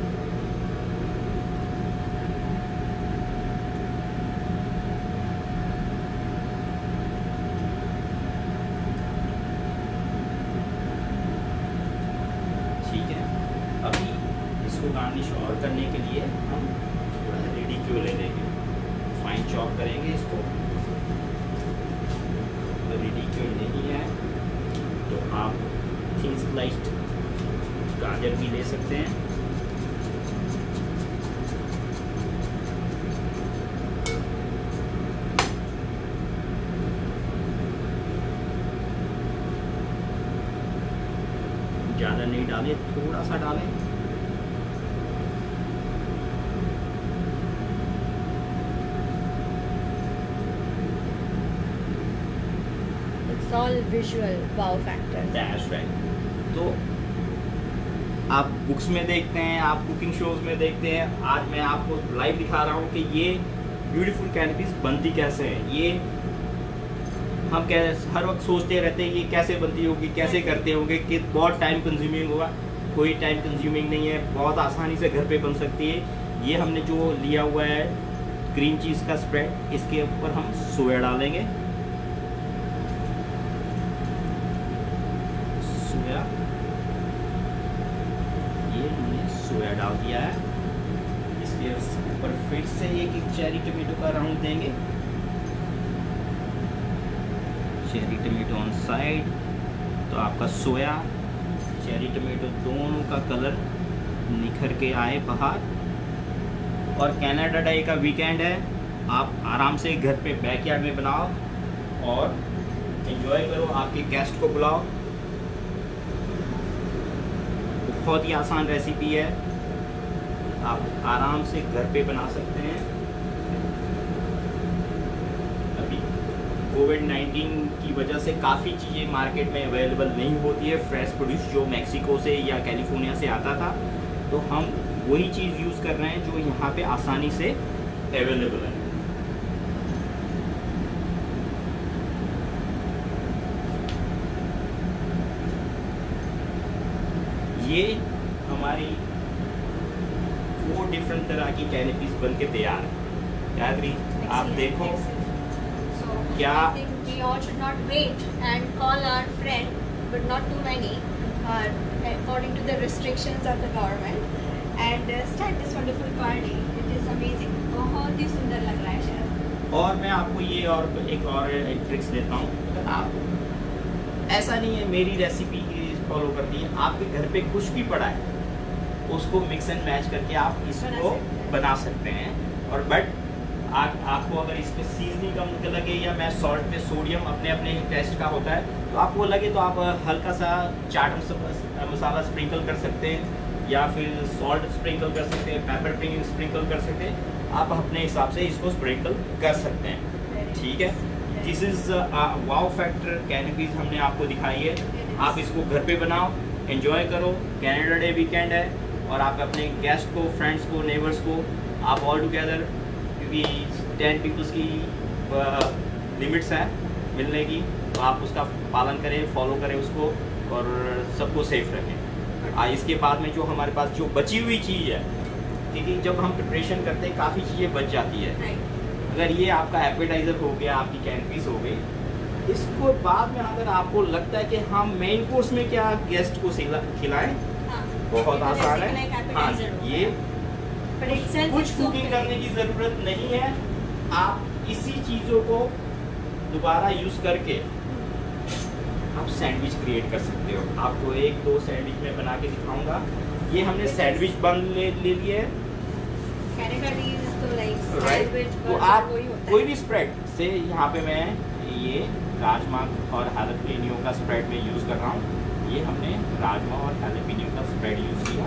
ठीक है, अभी इसको गार्निश और करने के लिए हम थोड़ा रेडी क्यों ले लेंगे, फाइन चॉप करेंगे इसको। तो रेडी क्यों नहीं है तो आप थिन स्लाइस्ड गाजर भी ले सकते हैं। ज़्यादा नहीं डालें, थोड़ा सा डालें। It's all visual wow factor. That's right. तो आप बुक्स में देखते हैं, आप कुकिंग शोज में देखते हैं, आज मैं आपको लाइव दिखा रहा हूँ कि ये ब्यूटीफुल कैनपीस बनती कैसे है। ये हम कैसे हर वक्त सोचते रहते हैं ये कैसे बनती होगी, कैसे करते होंगे, कि बहुत टाइम कंज्यूमिंग होगा। कोई टाइम कंज्यूमिंग नहीं है, बहुत आसानी से घर पे बन सकती है। ये हमने जो लिया हुआ है क्रीम चीज़ का स्प्रेड, इसके ऊपर हम सोया डालेंगे। सोया, ये हमने सोया डाल दिया है। इसके ऊपर फिर से एक एक चेरी टमेटो का राउंड देंगे। चेरी टमेटो ऑन साइड, तो आपका सोया चेरी टमेटो दोनों का कलर निखर के आए बाहर। और कनाडा डे का वीकेंड है, आप आराम से घर पे बैकयार्ड में बनाओ और एंजॉय करो, आपके गेस्ट को बुलाओ। बहुत ही आसान रेसिपी है, आप आराम से घर पे बना सकते हैं। अभी कोविड नाइन्टीन की वजह से काफ़ी चीज़ें मार्केट में अवेलेबल नहीं होती है, फ्रेश प्रोड्यूस जो मैक्सिको से या कैलिफोर्निया से आता था, तो हम वही चीज़ यूज़ कर रहे हैं जो यहाँ पे आसानी से अवेलेबल है। ये हमारी फोर डिफरेंट तरह की कैनपीज बन के तैयार है। गायत्री आप देखो क्या we all should not wait and call our friend, but not too many, uh, according to the restrictions of the government, and uh, start this wonderful party. It is amazing. बहुत ही सुंदर लग रहा है शहर। और मैं आपको ये और एक और एक ट्रिक्स देता हूँ। अगर आप ऐसा नहीं है मेरी रेसिपी फॉलो करती है, आपके घर पे कुछ भी पड़ा है उसको मिक्स एंड मैच करके आप इसको बना सकते हैं। और बट आ, आपको अगर इस पर सीजनिंग कम लगे या मैं सॉल्ट पे सोडियम अपने अपने टेस्ट का होता है, तो आपको लगे तो आप हल्का सा चाट मसाला स्प्रिंकल कर सकते हैं या फिर सॉल्ट स्प्रिंकल कर सकते हैं, पेपर स्प्रिंकल कर सकते हैं, आप अपने हिसाब से इसको स्प्रिंकल कर सकते हैं। ठीक है, this is wow factor canapes हमने आपको दिखाई है। आप इसको घर पे बनाओ, एंजॉय करो। कनाडा डे वीकेंड है और आप अपने गेस्ट को, फ्रेंड्स को, नेबर्स को आप ऑल टुगेदर, क्योंकि टेन पीपल्स की लिमिट्स है मिलने की, तो आप उसका पालन करें, फॉलो करें उसको और सबको सेफ रखें। आ, इसके बाद में जो हमारे पास जो बची हुई चीज़ है, क्योंकि जब हम प्रिपरेशन करते हैं काफ़ी चीज़ें बच जाती है। अगर ये आपका एपेटाइज़र हो गया, आपकी कैनपीस हो गई, इसको बाद में अगर आपको लगता है कि हम मेन कोर्स में क्या गेस्ट को खिलाएं, हाँ, बहुत आसान है। हाँ, ये कुछ कुकिंग करने की ज़रूरत नहीं है। आप इसी चीज़ों को दोबारा यूज़ करके आप सैंडविच क्रिएट कर सकते हो। आपको एक दो सैंडविच में बना के दिखाऊंगा। ये हमने सैंडविच बन ले ले लिए है। राइट, तो आप कोई भी स्प्रेड से, यहाँ पे मैं ये राजमा और हैलपिनियो का स्प्रेड में यूज़ कर रहा हूँ। ये हमने राजमा और हैलपिनियो का स्प्रेड यूज़ किया।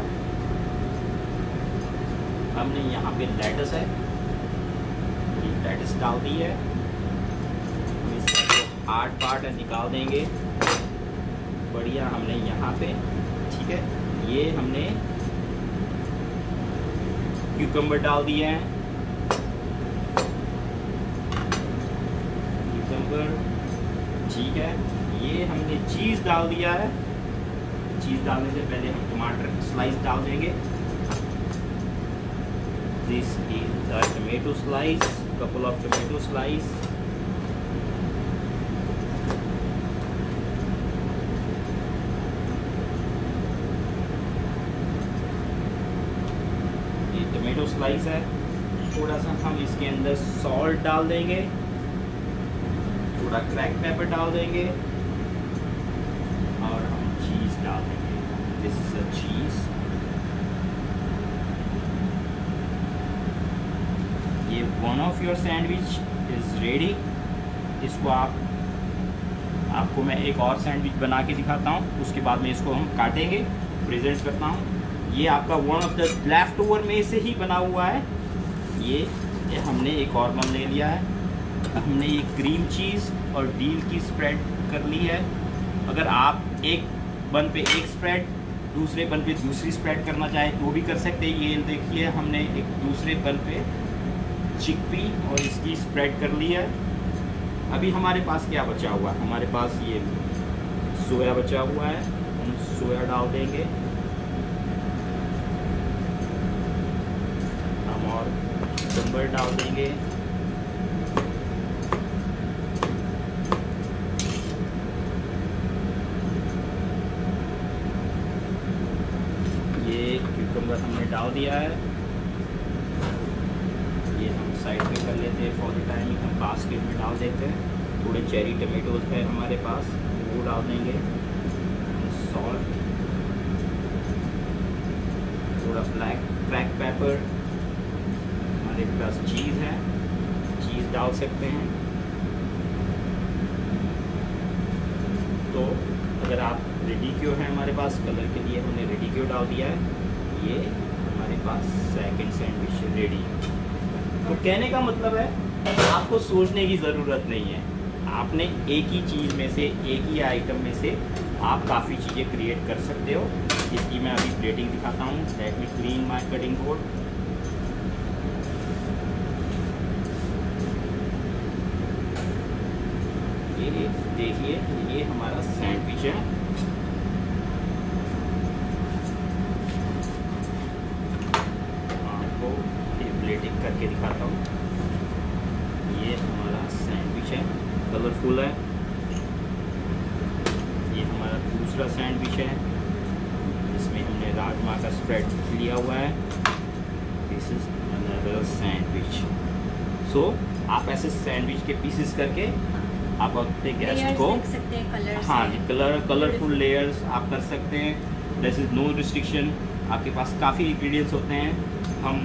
हमने यहाँ पे लेटस है, लेटस डाल दी है। हम इसका आठ पार्ट निकाल देंगे बढ़िया। हमने यहाँ पे, ठीक है, ये हमने क्यूकम्बर डाल दिए हैं। क्यूकम्बर, ठीक है। ये हमने चीज़ डाल दिया है। चीज़ डालने से पहले हम टमाटर स्लाइस डाल देंगे। This is the tomato slice, couple of tomato slice. ये टमेटो स्लाइस है। थोड़ा सा हम इसके अंदर सॉल्ट डाल देंगे, थोड़ा क्रैक पेपर डाल देंगे और हम चीज़ डाल देंगे। This is a cheese. ये one of your sandwich is ready. इसको आप आपको मैं एक और सैंडविच बना के दिखाता हूँ, उसके बाद में इसको हम काटेंगे, प्रेजेंट करता हूँ। ये आपका one of the leftover में से ही बना हुआ है। ये, ये हमने एक और बन ले लिया है। हमने ये क्रीम चीज़ और डील की स्प्रेड कर ली है। अगर आप एक बन पे एक स्प्रेड, दूसरे बन पे दूसरी स्प्रेड करना चाहें तो भी कर सकते हैं। ये देखिए, हमने एक दूसरे बन पे चिकपी और इसकी स्प्रेड कर ली है। अभी हमारे पास क्या बचा हुआ है? हमारे पास ये सोया बचा हुआ है, हम सोया डाल देंगे। हम और कुकुम्बर डाल देंगे। ये क्यूकम्बर हमने डाल दिया है। ये हम साइड पे कर लेते हैं फॉर द टाइमिंग। हम बास्केट में डाल देते हैं। थोड़े चेरी टमेटोज है हमारे पास, वो डाल देंगे। थोड़ा ब्लैक क्रैक पेपर, हमारे पास चीज़ है, चीज़ डाल सकते हैं। तो अगर आप रेडिक्यो है हमारे पास कलर के लिए, हमने रेडिक्यो डाल दिया है, ये हमारे पास सेकंड सैंडविच रेडी। तो कहने का मतलब है आपको सोचने की ज़रूरत नहीं है, आपने एक ही चीज़ में से, एक ही आइटम में से आप काफ़ी चीज़ें क्रिएट कर सकते हो। इसकी मैं अभी प्लेटिंग दिखाता हूँ। Let me clean my cutting board. ये देखिए, ये हमारा सैंडविच है। आपको ये प्लेटिंग करके दिखाता हूँ। ये हमारा सैंडविच है, कलरफुल है। ये हमारा दूसरा सैंडविच है, जिसमें हमने राजमा का स्प्रेड लिया हुआ है। This is another sandwich. So आप ऐसे सैंडविच के पीसेस करके आप अपने गेस्ट को, सकते हैं, कलर्स हाँ जी, कलर कलरफुल लेयर्स आप कर सकते हैं। This is no restriction. आपके पास काफ़ी इंग्रेडिएंट्स होते हैं, हम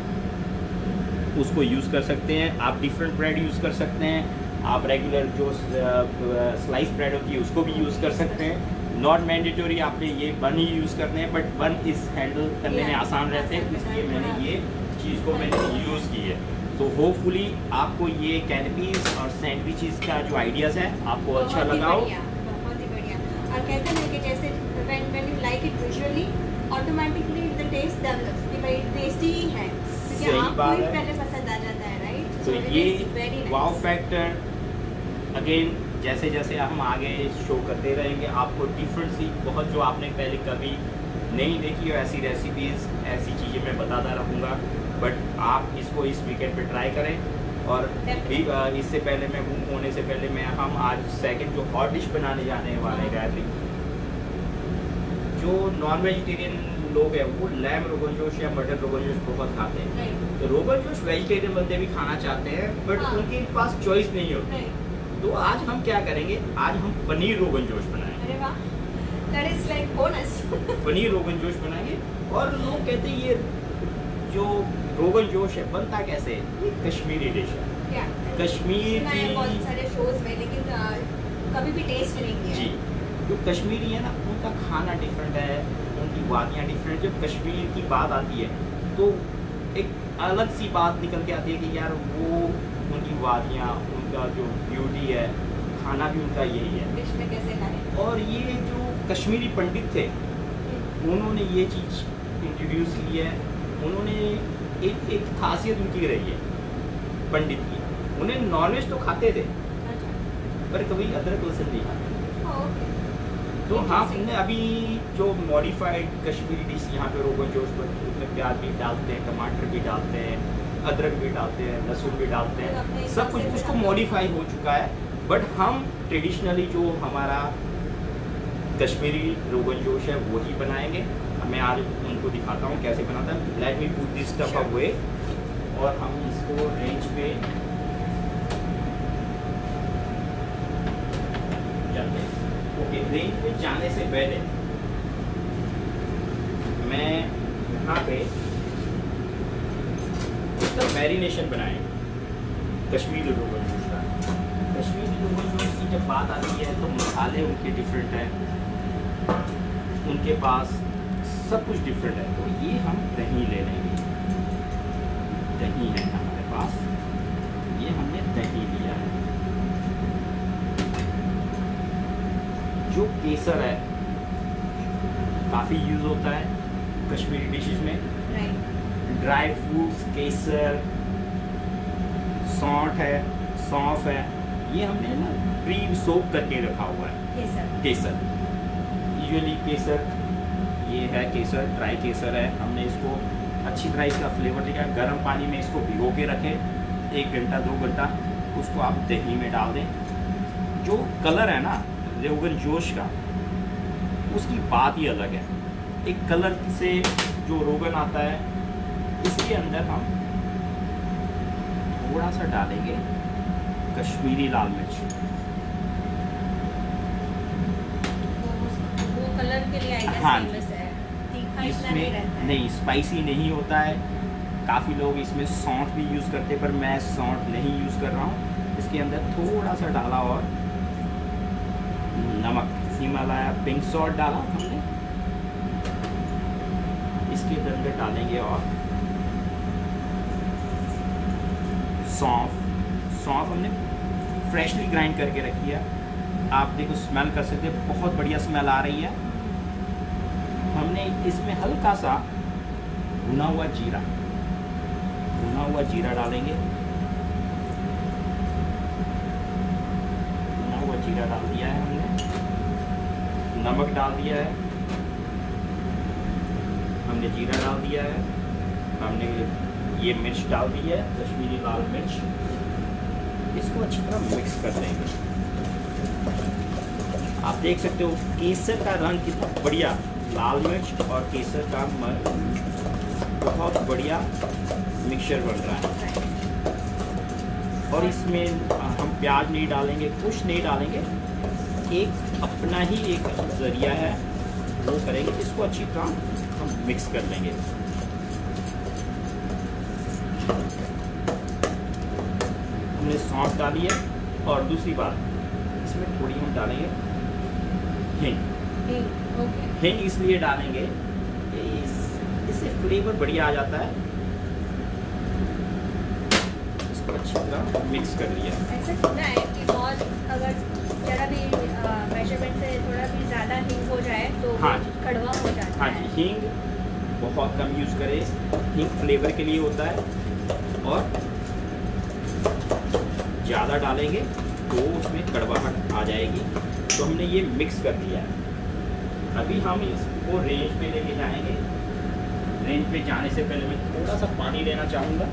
उसको यूज़ कर सकते हैं। आप डिफरेंट ब्रेड यूज़ कर सकते हैं, आप रेगुलर जो स्लाइस ब्रेड होती है उसको भी यूज़ कर सकते हैं। नॉट मैंडेटरी आपने ये बन ही यूज़ करते हैं, बट बन इस हैंडल करने में आसान रहते हैं, इसलिए मैंने ये चीज़ को मैंने यूज़ की है। तो होपफुली आपको ये कैनपीज और सैंडविचेस का जो आइडियाज़ है आपको अच्छा लगा हो। बहुत ही बढ़िया। और कहते हैं कि जैसे when when you like it visually, automatically the taste develops कि भाई टेस्टी ही है, क्योंकि सही आपको बात ही है। पहले पसंद आ जाता है, राइट? तो ये वाव फैक्टर अगेन, जैसे जैसे हम आगे शो करते रहेंगे आपको डिफरेंट सी बहुत, जो आपने पहले कभी नहीं देखी हो ऐसी रेसिपीज़, ऐसी चीज़ें मैं बताता रहूँगा। बट आप इसको इस वीकेंड पे ट्राई करें। और भी इससे पहले मैं होने से पहले मैं हम आज सेकंड जो हॉट डिश बनाने जाने वाले हैं गायत्री। जो नॉन वेजिटेरियन लोग हैं वो लैम रोगन जोश या मटन रोगन जोश बहुत खाते हैं। तो रोगन जोश वेजिटेरियन बंदे भी खाना चाहते हैं, बट हाँ। उनके पास चॉइस नहीं होती। तो आज हम क्या करेंगे, आज हम पनीर रोगन जोश बनाएंगे। अरे वाह, that is like bonus। Paneer rogan josh बनाएंगे। और लोग कहते हैं ये जो रोगन जोश है बनता कैसे है, ये कश्मीरी डिश है। क्या? कश्मीर सुना है की- बहुत सारे शोज में, लेकिन आ, कभी भी टेस्ट नहीं किया जी, है। जो कश्मीरी है ना उनका खाना डिफरेंट है, उनकी वादियाँ डिफरेंट। जब कश्मीर की बात आती है तो एक अलग सी बात निकल के आती है कि यार वो उनकी वादियाँ, उनका जो ब्यूटी है, खाना भी उनका यही है। डिश में कैसे लाए? और ये जो कश्मीरी पंडित थे उन्होंने ये चीज़ इंट्रोड्यूस की है। उन्होंने एक एक खासियत उनकी रही है पंडित की, उन्हें नॉनवेज तो खाते थे अच्छा। पर कभी अदरक लहसुन नहीं खाते। Oh, okay. तो हाँ, Interesting. हमने अभी जो मॉडिफाइड कश्मीरी डिश यहाँ पे रोगन जोश पर, उसमें प्याज भी डालते हैं, टमाटर भी डालते हैं, अदरक भी डालते हैं, लहसुन भी डालते तो अपने हैं, हिसाब सब कुछ से उसको बनाते हैं। मॉडिफाई हो चुका है। बट हम ट्रेडिशनली जो हमारा कश्मीरी रोगन जोश है वही बनाएंगे। मैं आज उनको दिखाता हूँ कैसे बनाता है। Let me put this stuff Sure. Away. और हम इसको रेंज पे जाते हैं। ओके, रेंज पे जाने से पहले मैं यहाँ पे इसका मैरिनेशन बनाएंगे कश्मीरी रोगन जोश का। कश्मीरी रोगन जोश की जब बात आती है तो मसाले उनके डिफरेंट हैं, उनके पास सब कुछ डिफरेंट है। तो ये हम दही ले लेंगे। दही है हमारे पास, ये हमने दही लिया है। जो केसर है काफ़ी यूज़ होता है कश्मीरी डिशेस में। Right. ड्राई फ्रूट्स, केसर, सौंठ है, सौंफ है, ये हमने ना प्री सोक करके रखा हुआ है। केसर। केसर, यूजुअली केसर, ये है केसर, ड्राई केसर है। हमने इसको अच्छी तरह इसका फ्लेवर दिया, गर्म पानी में इसको भिगो के रखें एक घंटा दो घंटा, उसको आप दही में डाल दें। जो कलर है ना रोगन जोश का, उसकी बात ही अलग है। एक कलर से जो रोगन आता है, इसके अंदर हम थोड़ा सा डालेंगे कश्मीरी लाल मिर्च। वो वो कलर के लिए आई गेस हाँ फेमस है, तीखा हाँ, इतना नहीं रहता इसमें है। नहीं स्पाइसी नहीं होता है। काफ़ी लोग इसमें सौंठ भी यूज़ करते हैं, पर मैं सौंठ नहीं यूज़ कर रहा हूँ। इसके अंदर थोड़ा सा डाला और नमक, हिमालय पिंक सॉल्ट डाला हमने। इसके अंदर डालेंगे और सौंफ। सौंफ हमने फ्रेशली ग्राइंड करके रखी है। आप देखो स्मेल कर सकते हैं, बहुत बढ़िया स्मेल आ रही है। हमने इसमें हल्का सा भुना हुआ जीरा भुना हुआ जीरा डालेंगे। भुना हुआ जीरा डाल दिया है हमने। नमक डाल दिया है हमने, जीरा डाल दिया है हमने, ये मिर्च डाल दी है, कश्मीरी लाल मिर्च। इसको अच्छी तरह मिक्स कर देंगे। आप देख सकते हो केसर का रंग कितना बढ़िया, लाल मिर्च और केसर का मर बहुत बढ़िया मिक्सचर बन रहा है। और इसमें हम प्याज नहीं डालेंगे, कुछ नहीं डालेंगे। एक अपना ही एक जरिया है वो करेंगे। इसको अच्छी तरह हम मिक्स कर लेंगे। हमने सौंफ डाली है। और दूसरी बात, इसमें थोड़ी हम डालेंगे हिंग। ओके। हिंग इसलिए डालेंगे कि इस, इससे फ्लेवर बढ़िया आ जाता है। इसको अच्छी तरह मिक्स कर लिया। ऐसा सुना है कि बहुत अगर जरा भी मेजरमेंट से थोड़ा भी ज़्यादा हिंग हो जाए तो हाँ कड़वा हो जाता हाँ है। जी, हींग बहुत कम यूज़ करें। हींग फ्लेवर के लिए होता है, और ज़्यादा डालेंगे तो उसमें कड़वाहट आ जाएगी। तो हमने ये मिक्स कर दिया है। अभी हम इसको रेंज पे लेके जाएंगे। रेंज पे जाने से पहले मैं थोड़ा सा पानी लेना चाहूँगा।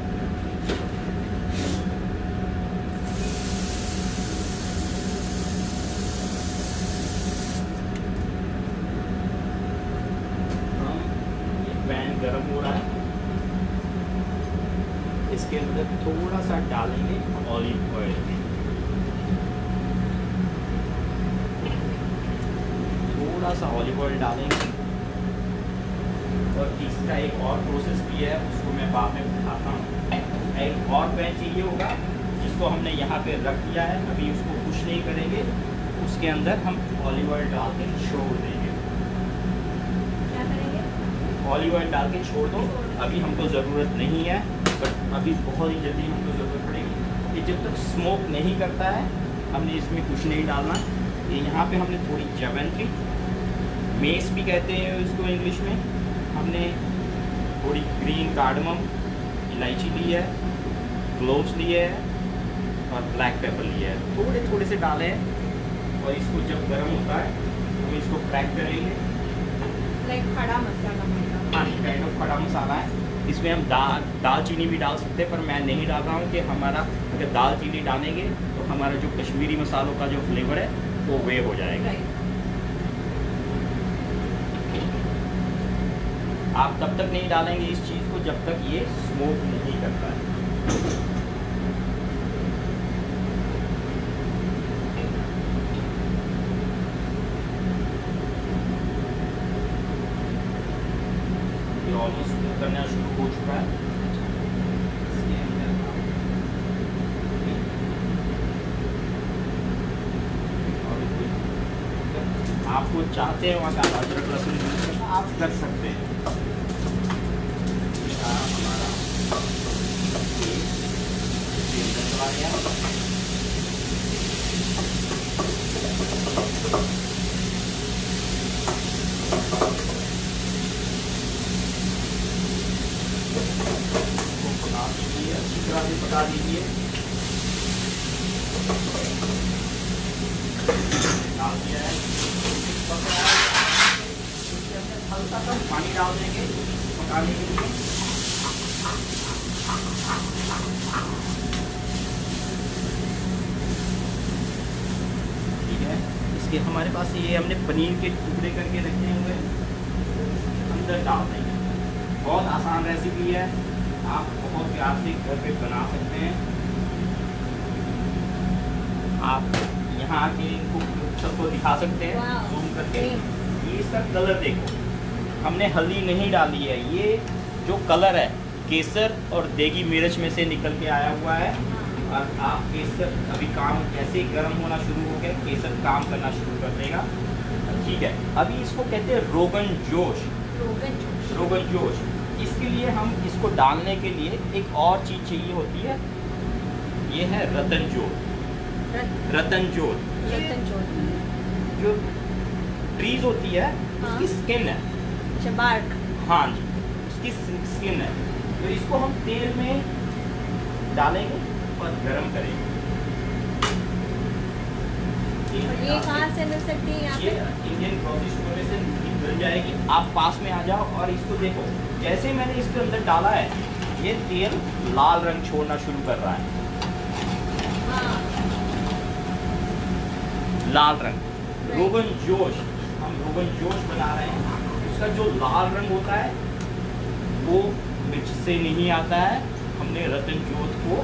हम ये पैन गर्म हो रहा है, इसके अंदर थोड़ा सा डालेंगे ऑलिव ऑयल। थोड़ा सा ऑलिव ऑयल डालेंगे। और तीसरा एक और प्रोसेस भी है, उसको मैं बाद में बताता हूँ। एक और पैन चाहिए होगा जिसको हमने यहाँ पे रख दिया है। अभी उसको कुछ नहीं करेंगे, उसके अंदर हम ऑलिव ऑयल डाल के छोड़ देंगे। क्या करेंगे? ऑलिव ऑयल डाल के छोड़ दो। अभी हमको ज़रूरत नहीं है, बट अभी बहुत ही जल्दी हमको ज़रूरत पड़ेगी। ये जब तक स्मोक नहीं करता है हमने इसमें कुछ नहीं डालना। ये यहाँ पे हमने थोड़ी जवैंत्री, मेस भी कहते हैं इसको इंग्लिश में, हमने थोड़ी ग्रीन कार्डमम इलायची ली है, क्लोव्स लिए है और ब्लैक पेपर लिया है। थोड़े थोड़े से डाले हैं। और इसको जब गर्म होता है हम इसको फ्राई करेंगे। लाइक खड़ा मसाला होगा। हाँ, काइंड ऑफ खड़ा मसाला है। इसमें हम दाल दालचीनी भी डाल सकते हैं, पर मैं नहीं डाल रहा हूँ कि हमारा अगर दालचीनी डालेंगे तो हमारा जो कश्मीरी मसालों का जो फ्लेवर है वो वे हो जाएगा। आप तब तक नहीं डालेंगे इस चीज़ को जब तक ये स्मोक नहीं करता है। ये ऑलमोस्ट करना शुरू हो चुका है। इसके अंदर आपको चाहते हैं वहाँ का अदरक लहसुन यूज़ करना, आप कर सकते हैं। हमारा चला गया। पका दीजिए, अच्छी तरह से पका दीजिए। डाल दिया है, हल्का सा पानी डाल देंगे पकाने के लिए। ठीक है, इसके हमारे पास ये हमने पनीर के टुकड़े करके रखे हुए अंदर डाल देंगे। बहुत आसान रेसिपी है, आप बहुत प्यार से घर पे बना सकते हैं। आप यहाँ आके इनको सबको दिखा सकते हैं जूम करके। ये इसका कलर देखो, हमने हल्दी नहीं डाली है। ये जो कलर है केसर और देगी मिर्च में से निकल के आया हुआ है। और आप केसर अभी काम कैसे गर्म होना शुरू हो गया, केसर काम करना शुरू कर देगा। ठीक है, अभी इसको कहते हैं रोगन जोश। रोगन जोश रोगन जोश इसके लिए हम इसको डालने के लिए एक और चीज़ चाहिए होती है, ये है रतन जोत। रतन जोत रतन जोत जो ट्रीज होती है हाँ। उसकी स्किन है। अच्छा, बार्क। हाँ जी, उसकी स्किन है। तो इसको हम तेल में डालेंगे और गरम करेंगे। और ये कहाँ से मिल सकती है यहाँ ये पे? इंडियन ग्रोसरी स्टोर में से मिल जाएगी। आप पास में आ जाओ और इसको देखो, जैसे मैंने इसके अंदर डाला है ये तेल लाल रंग छोड़ना शुरू कर रहा है। हाँ। लाल रंग रोगन जोश, हम रोगन जोश बना रहे हैं। उसका जो लाल रंग होता है वो मिर्च से नहीं आता है। हमने रतन जोत को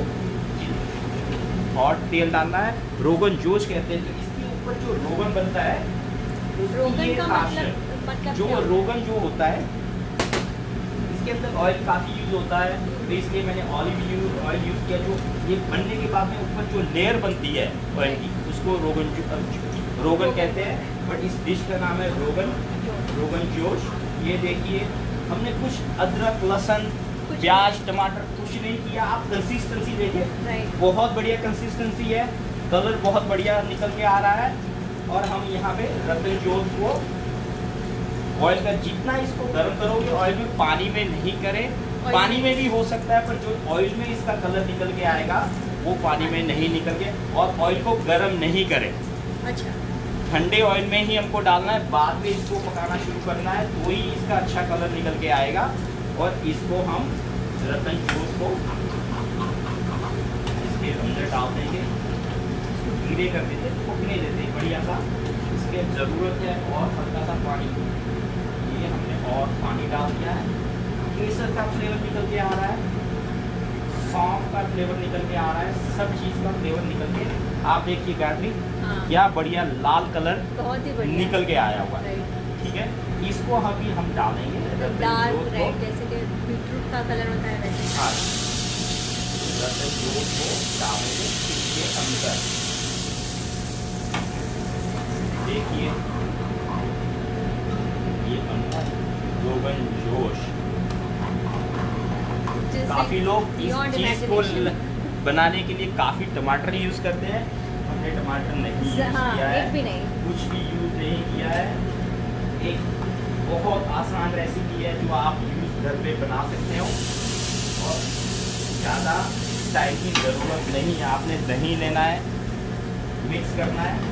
और तेल डालना है, रोगन जोश कहते हैं। तो इसके ऊपर जो रोगन बनता है रोगन ये का खासियत, मतलब मतलब जो क्या? रोगन जो होता है इसके अंदर ऑयल काफ़ी यूज होता है। तो इसलिए मैंने ऑलिव यूज ऑयल यूज़ किया। जो ये बनने के बाद में ऊपर जो लेयर बनती है ऑयल की उसको रोगन जो रोगन कहते हैं। बट इस डिश का नाम है रोगन रोगन जोश। ये देखिए हमने कुछ अदरक लहसुन प्याज टमाटर कुछ नहीं किया। आप कंसिस्टेंसी देखिए, राइट। बहुत बढ़िया कंसिस्टेंसी है, कलर बहुत बढ़िया निकल के आ रहा है। और हम यहाँ पे रतन जोत को ऑयल का जितना इसको गर्म करोगे, ऑयल में पानी में नहीं करें, पानी में भी हो सकता है पर जो ऑयल में इसका कलर निकल के आएगा वो पानी में नहीं निकल के। और ऑयल को गर्म नहीं करें, अच्छा, ठंडे ऑयल में ही हमको डालना है। बाद में इसको पकाना शुरू करना है तो ही इसका अच्छा कलर निकल के आएगा। और इसको हम रतन जोत को इसके अंदर डाल देंगे, इसको धीरे कर देते, पकने देते बढ़िया सा। इसके ज़रूरत है और हल्का सा पानी। ये हमने और पानी डाल दिया है। केसर का फ्लेवर निकल के आ रहा है, सौंफ का फ्लेवर निकल के आ रहा है, सब चीज़ का फ्लेवर निकल के। आप देखिए गायत्री हाँ। क्या बढ़िया लाल कलर बहुत ही बढ़िया निकल के आया हुआ है। राइट। ठीक है, इसको अभी हम डालेंगे रतन डार्क जोत को। रेड जैसे कि बीटरूट का कलर होता है वैसे। हाँ, रतन जोत को डालेंगे इसके अंदर। देखिए ये बनता है रोगन जोश। काफ़ी लोग इस चीज़ को ल- बनाने के लिए काफ़ी टमाटर यूज़ करते हैं। हमने टमाटर नहीं यूज़ हाँ, किया है, एक भी नहीं। कुछ भी यूज़ नहीं किया है। एक बहुत आसान रेसिपी है जो आप यूज़ घर पे बना सकते हो और ज़्यादा टाइम की ज़रूरत नहीं है। आपने दही लेना है, मिक्स करना है।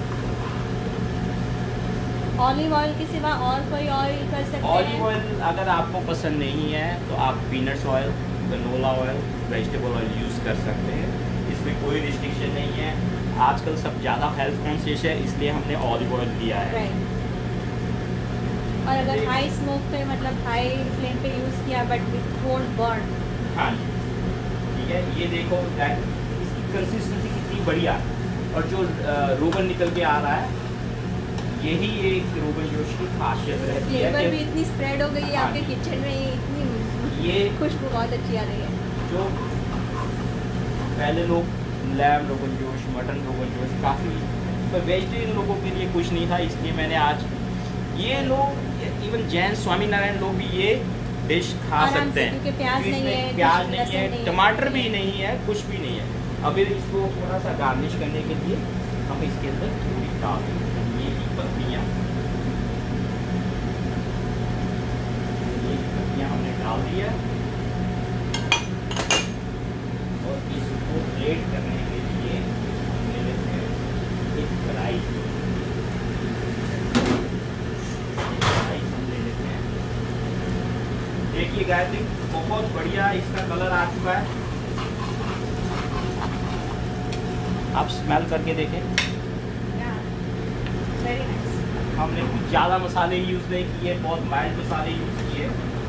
ऑलिव ऑयल के सिवा और कोई ऑयल कर सकते हैं? ऑलिव ऑयल अगर आपको पसंद नहीं है तो आप peanuts oil, canola oil, vegetable oil use कर सकते हैं। इसमें कोई रिस्ट्रिक्शन नहीं है। आजकल सब ज़्यादा हेल्थ कॉन्शियस है इसलिए हमने ऑलिव ऑयल लिया है। राइट। और अगर हाई स्मोक पे मतलब हाई फ्लेम पे यूज़ किया बट इट वोंट बर्न। हाँ जी, ठीक है। ये देखो इसकी कंसिस्टेंसी कितनी बढ़िया है। और जो रोगन निकल के आ रहा है यही एक रोगन जोश की खासियत रहती है। फ्लेवर भी इतनी स्प्रेड हो गई है हाँ आपके जी। किचन में, इतनी ये खुशबू बहुत अच्छी आ रही है। जो पहले लोग लैम रोगन जोश, मटन रोगन जोश काफ़ी, पर वेजिटेरियन लोगों के लिए कुछ नहीं था इसलिए मैंने आज ये लोग इवन जैन स्वामीनारायण लोग भी ये डिश खा आराम सकते से, हैं क्योंकि प्याज क्योंकि नहीं इसमें है, प्याज लहसुन नहीं है, नहीं है, टमाटर कुछ भी नहीं नहीं है, कुछ भी नहीं है। अभी इसको थोड़ा सा गार्निश करने के लिए हम इसके अंदर थोड़ी डाल देंगे ये की पत्तियाँ। ये की पत्तियाँ हमने डाल दी है और इसको प्लेट करने के लिए हम ले लेते हैं एक कढ़ाई। कढ़ाई हम ले लेते हैं। देखिए गायत्री बहुत बढ़िया इसका कलर आ चुका है। आप स्मेल करके देखें। Very nice. हमने कुछ ज़्यादा मसाले यूज़ नहीं किए, बहुत माइल्ड मसाले यूज़ किए।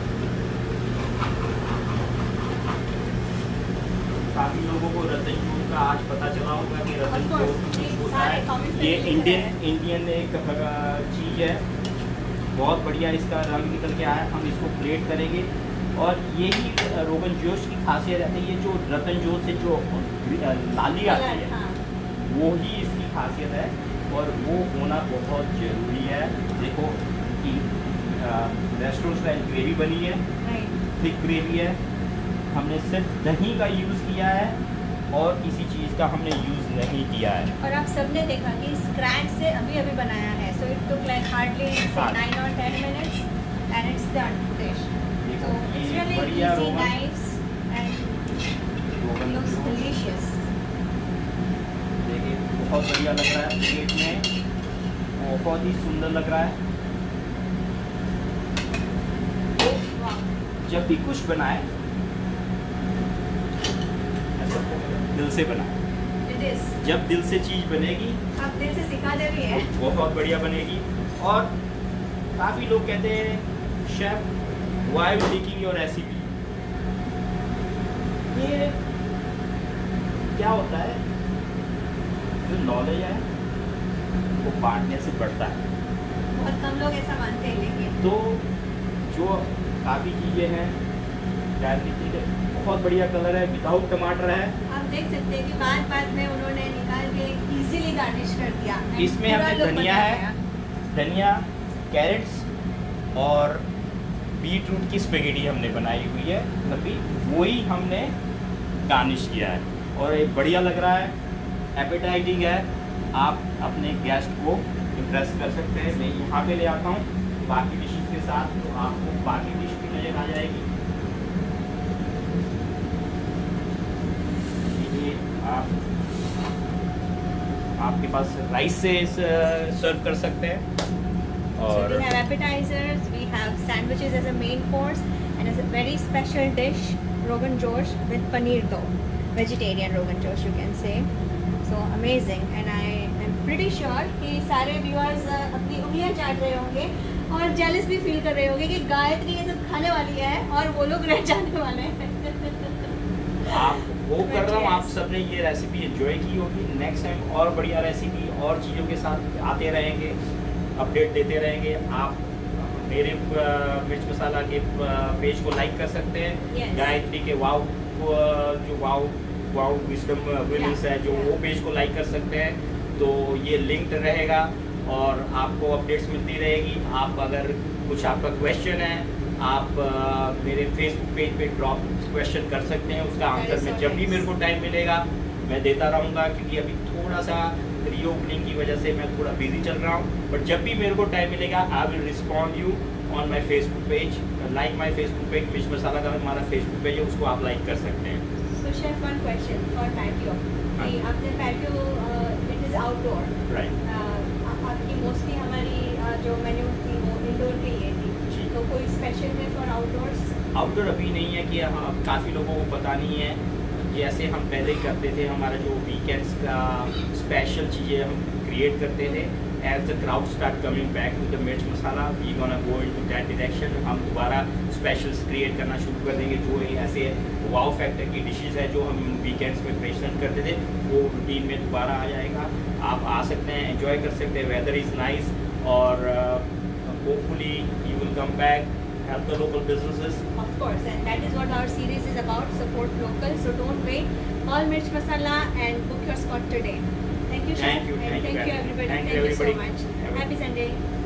काफ़ी लोगों को रतन जोश का आज पता चला होगा कि रतन Of course, जोश ये कुछ होता सारे है। comments में ये लिखा इंडियन है। इंडियन एक चीज़ है बहुत बढ़िया इसका रंग निकल के आया। हम इसको प्लेट करेंगे और यही रोगन जोश की खासियत रहती है। ये जो रतन जोश से जो लाली आती है, हाँ। वो ही इसकी खासियत है और वो होना बहुत ज़रूरी है। देखो कि रेस्टोरेंट स्टाइल ग्रेवी बनी है, थिक ग्रेवी है। हमने सिर्फ दही का यूज़ किया है और किसी चीज़ का हमने यूज़ नहीं किया है। और आप सबने देखा कि स्क्रैच से अभी अभी बनाया है। So it took like hardly nine और ten minutes and it's done dish. So it's really easy, nice and looks delicious. देखिए बहुत बढ़िया लग रहा है प्लेट में, बहुत ही सुंदर लग रहा है। Wow. जब भी कुछ बनाए ऐसा दिल से बनाए। It is. जब दिल से चीज़ बनेगी, आप दिल से सिखा दे भी है। बहुत बढ़िया बनेगी। और काफ़ी लोग कहते हैं chef Why are you leaking your recipe? ये क्या होता है, जो नॉलेज है वो बांटने से बढ़ता है। बहुत कम लोग ऐसा मानते हैं, लेकिन तो जो काफ़ी चीज़ें हैं, डायबिटीज है, बहुत बढ़िया कलर है, विदाउट टमाटर है। आप देख सकते हैं कि बाद बाद में उन्होंने निकाल के इजीली गार्निश कर दिया। इसमें हमने धनिया है, धनिया, कैरेट्स और बीट रूट की स्पेगेटी हमने बनाई हुई है, मतलब वही हमने गार्निश किया है और ये बढ़िया लग रहा है, एपेटाइटिंग है। आप अपने गेस्ट को इम्प्रेस कर सकते हैं। मैं यहाँ पे ले आता हूँ बाकी डिशेस के साथ, तो आपको बाकी डिश भी नजर आ जाएगी। ये आप आपके पास राइस से सर्व कर सकते हैं। So we have appetizers, we have sandwiches as a main course, and as a very special dish, Rogan Josh with paneer dough, vegetarian Rogan Josh you can say. So amazing, and I am pretty sure कि सारे viewers uh, अपनी उंगलियां चाट रहे होंगे और jealous भी feel कर रहे होंगे कि गायत्री ये सब खाने वाली है और वो लोग रह जाने वाले हैं। आप वो कर रहा हूँ, आप सबने ये रेसिपी एंजॉय की होगी। नेक्स्ट टाइम और बढ़िया रेसिपी और चीज़ों के साथ आते रहेंगे, अपडेट देते रहेंगे। आप मेरे मिर्च मसाला के पेज को लाइक कर सकते हैं। yes. गायत्री के वाव जो वाव वाव विजडम विलिंग्स है, जो वो पेज को लाइक कर सकते हैं। तो ये लिंक्ड रहेगा और आपको अपडेट्स मिलती रहेगी। आप अगर कुछ आपका क्वेश्चन है, आप uh, मेरे फेसबुक पेज पे ड्रॉप क्वेश्चन कर सकते हैं। उसका आंसर मैं जब भी मेरे को टाइम मिलेगा मैं देता रहूँगा, क्योंकि अभी थोड़ा सा रीओपनिंग की वजह से मैं थोड़ा बिजी चल रहा हूँ। बट जब भी मेरे को टाइम मिलेगा I will respond you on my Facebook page. Like my Facebook page, Mirch Masala का हमारा फेसबुक पेज है, उसको आप लाइक कर सकते हैं। So chef, one question for patio. कि आपने patio it is outdoor. Right. आपकी मोस्टली हमारी uh, जो मेन्यू थी वो इंडोर के लिए थी, तो कोई स्पेशल है फॉर आउटडोर्स? आउटडोर अभी नहीं है कि हाँ, काफ़ी लोगों को पता नहीं है। जैसे हम पहले ही करते थे, हमारा जो वीकेंड्स का स्पेशल चीज़ें हम क्रिएट करते थे। As the crowd start coming back to the Mirch Masala, we gonna go into that direction. हम दोबारा स्पेशल्स क्रिएट करना शुरू कर देंगे। जो ऐसे वाव फैक्टर की डिशेस है जो हम वीकेंड्स में प्रेजेंट करते थे, वो रूटीन में दोबारा आ जाएगा। आप आ सकते हैं, एंजॉय कर सकते हैं। वेदर इज़ नाइस और hopefully you will come back, help the local businesses. Of course, and that is what our series is about, support local. So don't wait, call Mirch Masala and book your spot today. Thank you, chef. Thank you, and thank you, thank you everybody. thank Thank you, you so everybody. much. Happy Sunday.